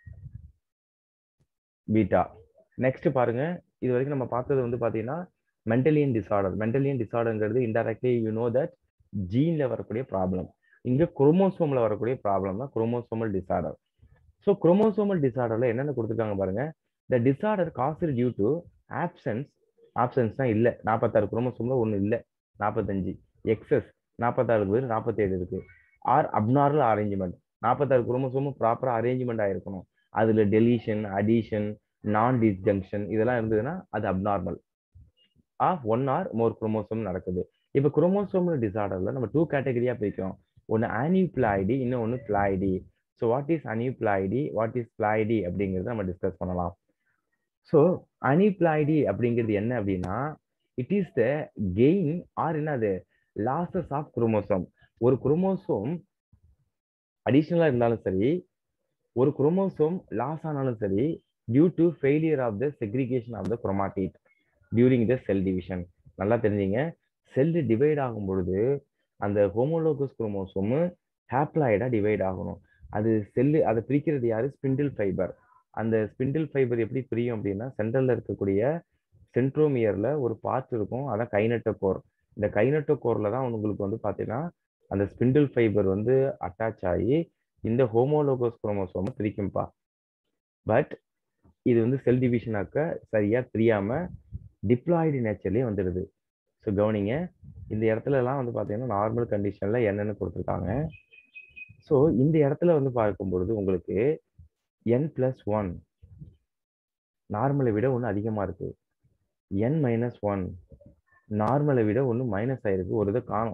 பீட்டா. நெக்ஸ்ட் பாருங்க, இது வரைக்கும் நம்ம பார்த்தது வந்து பார்த்தீங்கன்னா மென்டலியன் டிசார்டர். மென்டலியன் டிசார்டர்ங்கிறது இன்டைரக்ட்லி யூ நோ தட் ஜீன்ல வரக்கூடிய ப்ராப்ளம். இங்க குரோமோசோம்ல வரக்கூடிய ப்ராப்ளம் தான் குரோமோசோமல் டிசார்டர். ஸோ குரோமோசோமல் டிசார்டர்ல என்னென்ன கொடுத்துருக்காங்க பாருங்க. The disorder caused due to absence. ஆப்சன்ஸ்னா இல்லை, 46 குரோமோசோம்ல ஒன்று இல்லை, 45. எக்ஸஸ் 46 பேர் 47 இருக்கு. ஆர் அப்நார்மல் அரேஞ்ச்மெண்ட், 46 குரோமோசோமும் ப்ராப்பரா அரேஞ்ச்மெண்ட் ஆயிருக்கணும். அதுல டெலீஷன், அடிஷன், நான் டிஸ்ஜங்ஷன் இதெல்லாம் இருந்ததுன்னா அது abnormal. Of 1 or more chromosome நடக்குது. இப்போ குரோமோசோமல் டிசார்டர்ல நம்ம 2 கேட்டகரியா பிரிக்கிறோம். ஒன்று அனியூப்ளாய்டி, இன்னொன்று ploidy. So what is aneuploidy, what is ploidy அப்படிங்கிறத நம்ம டிஸ்கஸ் பண்ணலாம். ஸோ அனிப்ளாய்டி அப்படிங்கிறது என்ன அப்படின்னா, it is the gain or என்னது லாசஸ் ஆஃப் குரோமோசோம். ஒரு குரோமோசோம் அடிஷனலா இருந்தாலும் சரி, ஒரு குரோமோசோம் லாஸ் ஆனாலும் சரி, due to failure of the segregation of the chromatid during the cell division. நல்லா தெரிஞ்சுங்க, செல் டிவைட் ஆகும் பொழுது அந்த ஹோமோலோகஸ் குரோமோசோம் ஹேப்ளாய்டா டிவைட் ஆகணும். அது செல்லு அதை பிரிக்கிறது யாரு, ஸ்பிண்டில் ஃபைபர். அந்த ஸ்பிண்டில் ஃபைபர் எப்படி பிரியும் அப்படின்னா, சென்ட்ரல்ல இருக்கக்கூடிய சென்ட்ரோமியர்ல ஒரு பார்ட் இருக்கும், அதான் கைனட்டோகோர். இந்த கைனட்டோகோர்ல தான் உங்களுக்கு வந்து பார்த்தீங்கன்னா அந்த ஸ்பிண்டில் ஃபைபர் வந்து அட்டாச் ஆகி இந்த ஹோமோலோகஸ் குரோமோசோமை பிரிக்கும்பா. பட் இது வந்து செல் டிவிஷனாக்க சரியா பிரியாம டிப்ளாய்டு நேச்சர்லயே வந்துடுது. ஸோ கவனிங்க, இந்த இடத்துல எல்லாம் வந்து பார்த்தீங்கன்னா நார்மல் கண்டிஷன்ல என்னன்னு கொடுத்துருக்காங்க. ஸோ இந்த இடத்துல வந்து பார்க்கும் பொழுது உங்களுக்கு n+1 நார்மலை விட ஒன்று அதிகமா இருக்கு, n-1 நார்மலை விட ஒன்று மைனஸ் ஆயிருக்கு, ஒரு இதை காணும்.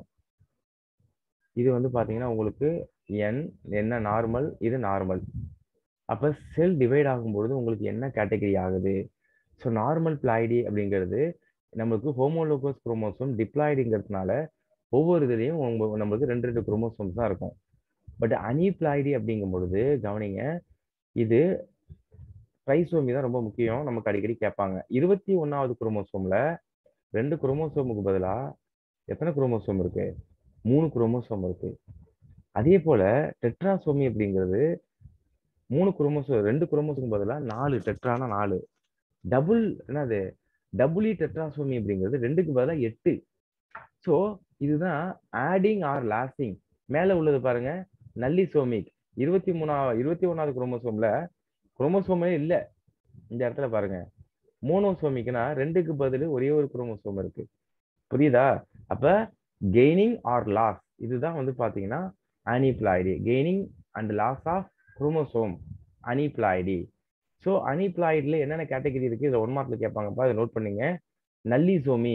இது வந்து பார்த்தீங்கன்னா உங்களுக்கு n என்ன நார்மல், இது நார்மல். அப்போ செல் டிவைட் ஆகும்பொழுது உங்களுக்கு என்ன கேட்டகரி ஆகுது? ஸோ நார்மல் பிளாய்டி அப்படிங்கிறது நம்மளுக்கு ஹோமோலோகஸ் குரோமோசோம் டிப்ளாய்டுங்கிறதுனால ஒவ்வொரு இதுலையும் நம்மளுக்கு 2 குரோமோசோம்ஸ் தான் இருக்கும். பட் அனிப்ளாய்டி அப்படிங்கும் பொழுது கவனிங்க, இது ட்ரைசோமி தான் ரொம்ப முக்கியம், நமக்கு அடிக்கடி கேட்பாங்க. 21வது குரோமோசோம்ல 2 குரோமோசோமுக்கு பதிலா எத்தனை குரோமோசோம் இருக்கு? 3 குரோமோசோம் இருக்கு. அதே போல டெட்ராசோமி அப்படிங்கிறது 3 குரோமோசோம், 2 குரோமோசோம் பதிலா 4, டெட்ரானா 4. டபுள் என்னது, டபுளி டெட்ராசோமி அப்படிங்கிறது 2க்கு பதிலா 8. ஸோ இதுதான் ஆடிங் ஆர் லாஸ்டிங். மேல உள்ளது பாருங்க, நல்லிசோமிக். 21வது குரோமோசோம்ல குரோமோசோமே இல்ல. இந்த இடத்துல பாருங்க, மோனோசோமிக்னா 2க்கு பதில் ஒரே ஒரு குரோமோசோம் இருக்கு. புரியுதா? அப்ப கெய்னிங் ஆர் லாஸ், இதுதான் வந்து பாத்தீங்கன்னா aneuploidy. Gaining and loss of chromosome, aneuploidy. So அனிப்ளாய்டில் என்னென்ன கேட்டகரி இருக்கு, இதை 1 மார்க்ல கேட்பாங்கப்பா, இதை நோட் பண்ணீங்க. நல்லிசோமி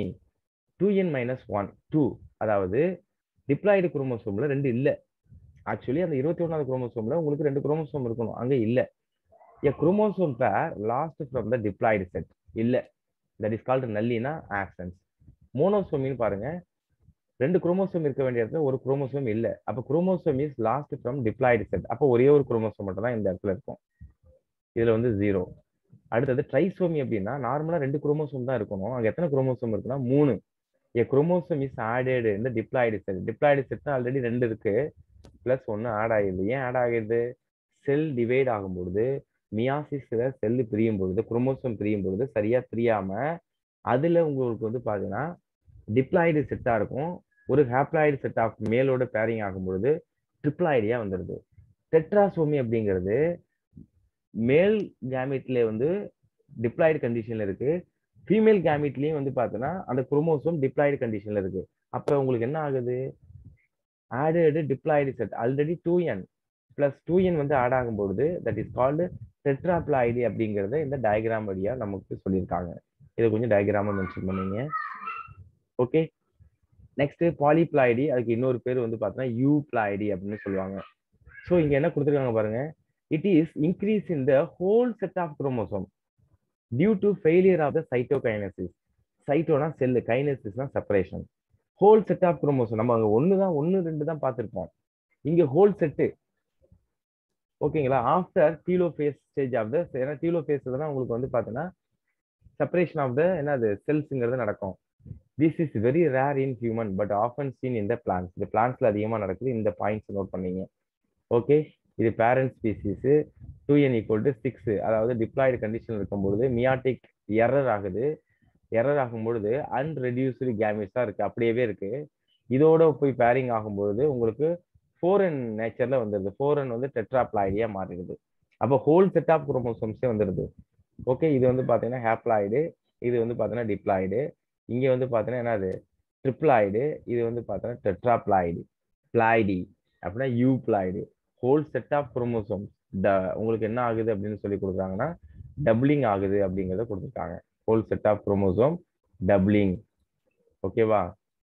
2n-1 2, அதாவது டிப்ளாய்டு குரோமோசோம்ல 2 இல்ல. ஆக்சுவலி அந்த 21வது குரோமோசோம்ல உங்களுக்கு 2 குரோமோசோம் இருக்கணும், அங்க இல்ல. A chromosome pair lost from the diploid set இல்ல, that is called nullina absence. மோனோசோமின்னு பாருங்க, 2 குரோமோசோம் இருக்க வேண்டிய இடத்துல ஒரு குரோமோசோம் இல்ல. அப்ப chromosome is lost from diploid set. அப்போ ஒரே ஒரு குரோமோசோம் மட்டும் தான் இந்த இடத்துல இருக்கும், இதுல வந்து 0. அடுத்தது ட்ரைசோமி அப்படின்னா நார்மலா 2 குரோமோசோம் தான் இருக்கணும், அங்க எத்தனை குரோமோசோம் இருக்குன்னா 3. A chromosome is added in the diploid set. Diploid set already 2 இருக்கு, பிளஸ் 1 ஆட் ஆகிடுது. ஏன் ஆட் ஆகிடுது? செல் டிவைட் ஆகும்பொழுது, மியாசிஸ்ல செல் பிரியும் பொழுது, குரோமோசோம் பிரியும் பொழுது சரியா பிரியாம அதுல உங்களுக்கு வந்து பாத்தீங்கன்னா டிப்ளாய்டு செட்டா இருக்கும். ஒரு ஹேப்ளாய்டு செட் ஆஃப் மேலோட பேரிங் ஆகும் பொழுது ட்ரிப்ளாய்டியா வந்துடுது. டெட்ராசோமி அப்படிங்கிறது மேல் கேமிட்ல வந்து டிப்ளாய்டு கண்டிஷன்ல இருக்கு, ஃபீமேல் கேமிட்லயும் வந்து பார்த்தோன்னா அந்த குரோமோசோம் டிப்ளாய்டு கண்டிஷன்ல இருக்கு. அப்ப உங்களுக்கு என்ன ஆகுது? Added diploid set already 2n plus 2n வந்து ஆட் ஆகும்பொழுது தட் இஸ் கால்டு டெட்ராப்ளாய்டு அப்படிங்கறத இந்த டயக்ராம் வழியா நமக்கு சொல்லியிருக்காங்க. இதை கொஞ்சம் டயக்ராமா மென்ஷன் பண்ணீங்க. ஓகே, நெக்ஸ்ட் பாலிப்ளாய்டி, அதுக்கு இன்னொரு பேர் வந்து பார்த்தோன்னா யூப்ளாய்டி அப்படின்னு சொல்லுவாங்க. ஸோ இங்க என்ன கொடுத்துருக்காங்க பாருங்க, it is increase in the whole set of chromosome due to failure of the cytokinesis. சைட்டோனா செல், கைனசிஸ்னா செப்பரேஷன். ஹோல் செட் ஆஃப் குரோமோசோம் நம்ம அங்க 1 2 தான் பார்த்திருப்போம், இங்க ஹோல் செட்டு ஓகேங்களா. After telophase stage of the, ஏன்னா டீலோஃபேஸ் தான் உங்களுக்கு வந்து பார்த்தீங்கன்னா செப்பரேஷன் ஆஃப் த என்னது செல்ஸ்ங்கிறது நடக்கும். This is very rare in human but often seen in the plants. இந்த பிளான்ஸ்ல அதிகமா நடக்குது. இந்த பாயிண்ட்ஸ் நோட் பண்ணீங்க. ஓகே. இது பேரண்ட் ஸ்பீசிஸ் 2n = 6. அதாவது டிப்ளாய்டு கண்டிஷன் இருக்கும்பொழுது மியாட்டிக் எரர் ஆகுது. எரர் ஆகும்பொழுது அன்ரெடியூஸ்டு கேமிட்ஸா இருக்கு, அப்படியே இருக்கு. இதோட போய் பேரிங் ஆகும்பொழுது உங்களுக்கு 4n நேச்சர்ல வந்துருது. 4n வந்து டெட்ராப்ளாய்டியா மாறிடுது. அப்போ ஹோல் செட் ஆஃப் குரோமோசோம்ஸே வந்துருது. ஓகே. இது வந்து பாத்தீங்கன்னா ஹேப்ளாய்டு, இது வந்து பாத்தீங்கன்னா டிப்ளாய்டு, இங்க வந்து பாத்தீங்கன்னா என்னது ட்ரிப்ளாய்டு, இது வந்து பாத்தீங்கன்னா டெட்ராப்ளாய்டு, பிளாய்டி அப்படின்னா euploid. Whole set of chromosome உங்களுக்கு என்ன ஆகுது அப்படின்னு சொல்லி கொடுக்குறாங்கன்னா டபுளிங் ஆகுது அப்படிங்கறத கொடுத்துருக்காங்க. Whole set of chromosome doubling. ஓகேவா.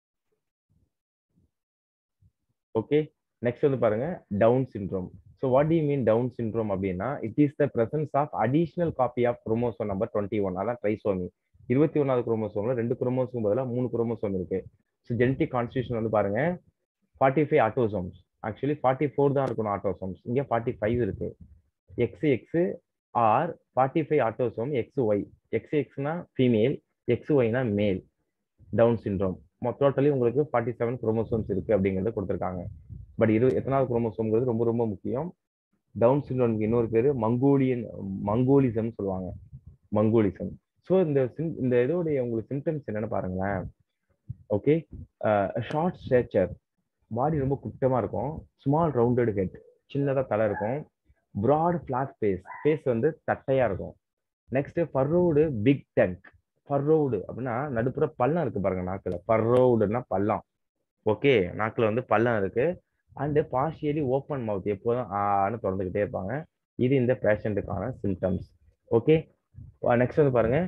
ஓகே. நெக்ஸ்ட் வந்து பாருங்க Down syndrome. So what do you mean Down syndrome அப்படின்னா, it is the presence of additional copy of chromosome number 21. அதான் ட்ரைசோமி. 21வது குரோமோசோம்ல 2 குரோமோசோம் பதிலாக 3 குரோமோசோம் இருக்கு. ஸோ ஜெனடிக் கான்ஸ்டியூஷன் வந்து பாருங்க 45 autosomes. Actually 44 தான் இருக்கணும் ஆட்டோசோம்ஸ், இங்க 45 இருக்கு. X X or 45 autosome X Y. X எக்ஸ்னா ஃபீமேல், எக்ஸ் ஒய்னா மேல். டவுன் சிண்ட்ரோம் டோட்டலி உங்களுக்கு 47 குரோமோசோம்ஸ் இருக்கு அப்படிங்கறத கொடுத்துருக்காங்க. பட் எத்தனாவது குரோமோசோம்ங்கிறது ரொம்ப ரொம்ப முக்கியம். டவுன் சிண்ட்ரோம்க்கு இன்னொரு பேரு மங்கோலிசம் சொல்லுவாங்க. மங்கோலிசம். ஸோ இந்த இதோடைய உங்களுக்கு சிம்டம்ஸ் என்னன்னு பாருங்களேன். ஓகே. ஷார்ட் ஸ்டேச்சர், பாடி ரொம்ப குட்டமா இருக்கும். ஸ்மால் ரவுண்டட் ஹெட், சின்னதா தலை இருக்கும். பிராட் ஃபிளாட் ஃபேஸ், ஃபேஸ் வந்து தட்டையா இருக்கும். Next furrowed big tongue. Furrowed அப்படின்னா நடுப்புற பள்ளம் இருக்கு பாருங்க நாக்குல. ஃபர்ரோடுன்னா பள்ளம். ஓகே. நாக்குல வந்து பள்ளம் இருக்கு. அண்ட் பார்ஷியலி ஓப்பன் மவுத், எப்போதும் ஆன்னு திறந்துகிட்டே இருப்பாங்க. இது இந்த பேஷண்ட்டுக்கான சிம்டம்ஸ். ஓகே. நெக்ஸ்ட் வந்து பாருங்க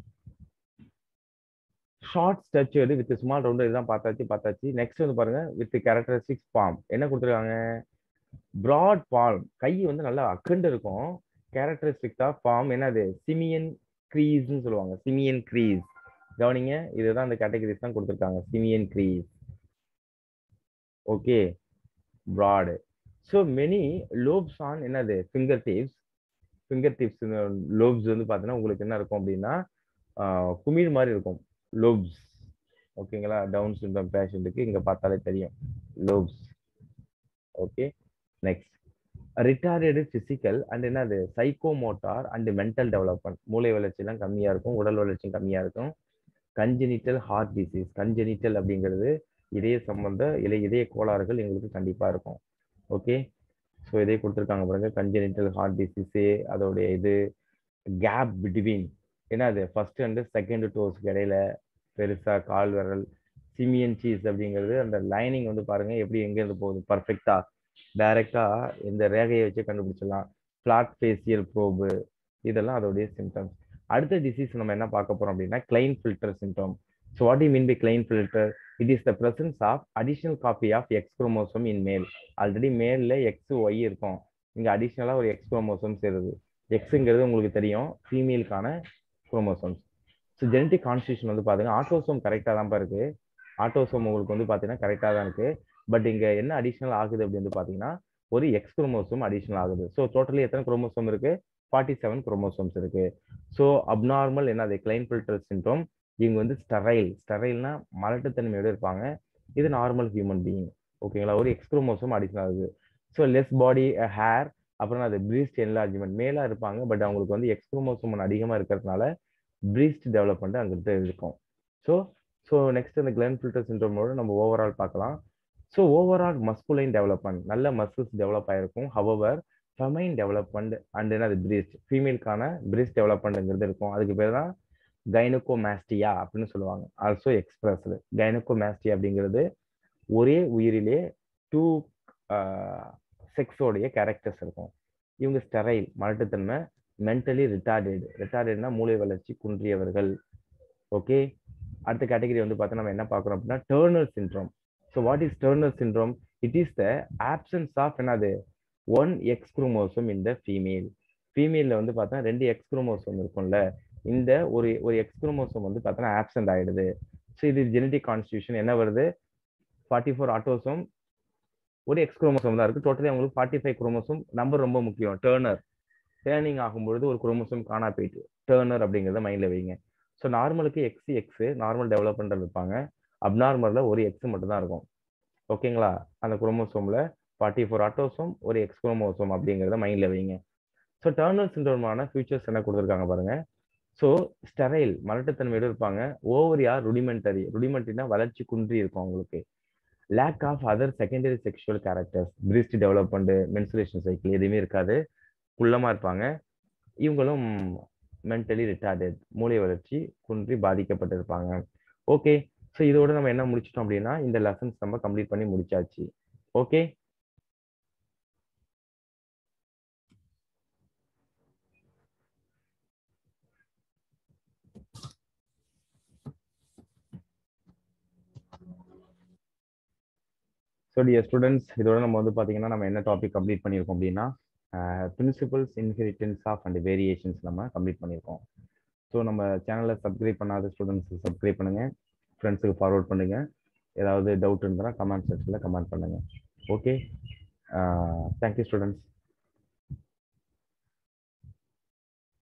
short statured with small round. இதுதான் பார்த்தாச்சு. நெக்ஸ்ட் வந்து பாருங்க வித் கேரக்டரிஸ்டிக்ஸ் பாம். என்ன கொடுத்துருக்காங்க? பிராட் பால்ம், கை வந்து நல்லா அக்கண்டு இருக்கும். கேரக்டரிஸ்டிக்ஸ் ஆஃப் பாம் என்னது? சிமியன் க்ரீஸ்ன்னு சொல்லுவாங்க. Simian crease. கவனிங்க, இதுதான் அந்த கேட்டகரிஸ் தான் கொடுத்துருக்காங்க. Simian crease. Okay. Broad. So many lobes on என்னது fingertips. Fingertips lobes வந்து பார்த்தீங்கன்னா உங்களுக்கு என்ன இருக்கும் அப்படின்னா குமிழ் மாதிரி இருக்கும் லோப்ஸ். ஓகேங்களா. டவுன் சிண்ட்ரோம் பேஷண்ட்டுக்கு இங்க பார்த்தாலே தெரியும் lobes. Okay. Next retarded physical and என்னது சைக்கோமோட்டார் அண்ட் மென்டல் டெவலப்மெண்ட். மூளை வளர்ச்சி எல்லாம் கம்மியா இருக்கும், உடல் வளர்ச்சியும் கம்மியா இருக்கும். Congenital heart disease. கன்ஜெனிட்டல் அப்படிங்கிறது இதய சம்பந்த இதய கோளாறுகள் எங்களுக்கு கண்டிப்பா இருக்கும். ஓகே. ஸோ இதே கொடுத்துருக்காங்க பாருங்க. கன்ஜெனிட்டல் ஹார்ட் டிசீஸு, அதோடைய இது கேப் பிட்வீன் என்னது ஃபர்ஸ்ட் அண்ட் செகண்ட் டோஸ்க்கு இடையில பெருசா கால் விரல். சிமியன் சீஸ் அப்படிங்கிறது அந்த லைனிங் வந்து பாருங்க எப்படி எங்க இருந்து போகுது பர்ஃபெக்டா டைரக்டா இந்த ரேகையை வச்சு கண்டுபிடிச்சிடலாம். பிளாட் ஃபேசியல் ப்ரோபு, இதெல்லாம் அதோடைய சிம்டம்ஸ். அடுத்த டிசீஸ் நம்ம என்ன பார்க்க போறோம் அப்படின்னா Klinefelter syndrome. So what you mean by Klinefelter? It is the presence of additional copy of X chromosome in male. Already மேல்ல X Y இருக்கும், இங்க அடிஷனலா ஒரு எக்ஸ் குரோமோசோம்ஸ் இருக்குது. எக்ஸுங்கிறது உங்களுக்கு தெரியும் ஃபீமேலுக்கான குரோமோசோம்ஸ். ஸோ ஜெனடிக் கான்ஸ்டியூஷன் வந்து பாத்தீங்கன்னா ஆட்டோசோம் கரெக்டாக தான் இருக்கு. ஆட்டோசோம் உங்களுக்கு வந்து பாத்தீங்கன்னா கரெக்டாக தான் இருக்கு. பட் இங்க என்ன அடிஷனல் ஆகுது அப்படின்னு வந்து பாத்தீங்கன்னா ஒரு எக்ஸ் குரோமோசோம் அடிஷனல் ஆகுது. ஸோ டோட்டலி எத்தனை குரோமோசோம் இருக்கு? 47 குரோமோசோம்ஸ் இருக்கு. ஸோ அப்நார்மல் என்னது கிளைன் ஃபில்டர் சிண்ட்ரோம். இவங்க வந்து ஸ்டெரைல்னா மலட்டுத்தன்மையோட இருப்பாங்க. இது நார்மல் ஹியூமன் பீயிங். ஓகேங்களா. ஒரு எக்ஸ் குரோமோசோம் அடிஷனல் ஆகுது. ஸோ லெஸ் பாடி ஹேர், அப்புறம் அது பிரீஸ்ட் என்லார்ஜ்மெண்ட். மேலா இருப்பாங்க பட் அவங்களுக்கு வந்து எக்ஸ் குரோமோசோம் அதிகமா இருக்கிறதுனால பிரீஸ்ட் டெவலப்மெண்ட் அங்கிட்ட இருக்கும். ஸோ ஸோ நெக்ஸ்ட் இந்த கிளைன் ஃபில்டர் சிண்ட்ரோமோட நம்ம ஓவரால் பார்க்கலாம். ஸோ ஓவரால் மஸ்குலைன் டெவலப்மெண்ட், நல்ல மசில்ஸ் டெவலப் ஆயிருக்கும். ஹவவர் ஃபெமைன் டெவலப்மெண்ட் அண்ட் என்ன அது பிரீஸ்ட், ஃபீமேலுக்கான பிரீஸ்ட் டெவலப்மெண்ட்ங்கிறது இருக்கும். அதுக்கு பேர் தான் கைனோகோமாஸ்டியா அப்படின்னு சொல்லுவாங்க. Also expressed. கைனோகோமாஸ்டியா அப்படிங்கிறது ஒரே உயிரிலே டூ செக்ஸோடைய கேரக்டர்ஸ் இருக்கும். இவங்க ஸ்டெரைல் மலட்டுத்தன்மை, மென்டலி ரிட்டார்டட். ரிட்டார்டட்னா மூளை வளர்ச்சி குன்றியவர்கள். ஓகே. அடுத்த கேட்டகரி வந்து பார்த்தா நம்ம என்ன பார்க்குறோம் அப்படின்னா Turner syndrome. So what is Turner syndrome? It is the absence of என்னது one X chromosome in the female. ஃபீமேல்ல வந்து பார்த்தா 2 எக்ஸ் குரோமோசோம் இருக்கும்ல, இந்த ஒரு எக்ஸ் குரோமோசோம் வந்து பார்த்தோன்னா ஆப்சென்ட் ஆயிடுது. ஸோ இது ஜெனடிக் கான்ஸ்டியூஷன் என்ன வருது? 44 ஆட்டோசோம் ஒரு எக்ஸ் குரோமோசோம் தான் இருக்கு. டோட்டலி அவங்களுக்கு 45 குரோமோசோம். நம்பர் ரொம்ப முக்கியம். டேர்னிங் ஆகும்பொழுது ஒரு குரோமோசோம் காணா போயிட்டு டேர்னர் அப்படிங்கிறத மைண்ட்ல வைங்க. ஸோ நார்மலுக்கு எக்ஸ் நார்மல் டெவலப்மெண்ட் இருப்பாங்க. அப்நார்மல்ல ஒரு எக்ஸ் மட்டும் தான் இருக்கும். ஓகேங்களா? அந்த குரோமோசோம்ல 44 ஆட்டோசோம், ஒரு எக்ஸ் குரோமோசோம் அப்படிங்கிறத மைண்ட்ல வைங்க. ஸோ டர்னர் சிண்ட்ரோமான ஃபியூச்சர்ஸ் என்ன கொடுத்துருக்காங்க பாருங்க. ஸோ ஸ்டெரைல் மலட்டுத்தன்மையோடு இருப்பாங்க. ஓவரியா ருடிமெண்ட்ரினா வளர்ச்சி குன்றி இருக்கும் அவங்களுக்கு. Lack of other secondary sexual characters, breast development, menstruation cycle எதுவுமே இருக்காது. குள்ளமா இருப்பாங்க. இவங்களும் மென்டலி ரிட்டார்டட், மூளை வளர்ச்சி குன்றி பாதிக்கப்பட்டிருப்பாங்க. ஓகே. ஸோ இதோட நம்ம என்ன முடிச்சிட்டோம் அப்படின்னா இந்த லெசன்ஸ் நம்ம கம்ப்ளீட் பண்ணி முடிச்சாச்சு. ஓகே. ஸோ டியர் ஸ்டூடெண்ட்ஸ், இதோட நம்ம வந்து பார்த்தீங்கன்னா நம்ம என்ன டாபிக் கம்ப்ளீட் பண்ணியிருக்கோம் அப்படின்னா principles, inheritance of and variations நம்ம கம்ப்ளீட் பண்ணியிருக்கோம். ஸோ நம்ம சேனலை சப்ஸ்கிரைப் பண்ணாத ஸ்டூடெண்ட்ஸ் சப்ஸ்கிரைப் பண்ணுங்க, ஃப்ரெண்ட்ஸுக்கு ஃபார்வர்ட் பண்ணுங்க. ஏதாவது டவுட் இருந்தால் கமெண்ட் செக்ஷனில் கமெண்ட் பண்ணுங்க. ஓகே. Thank you students.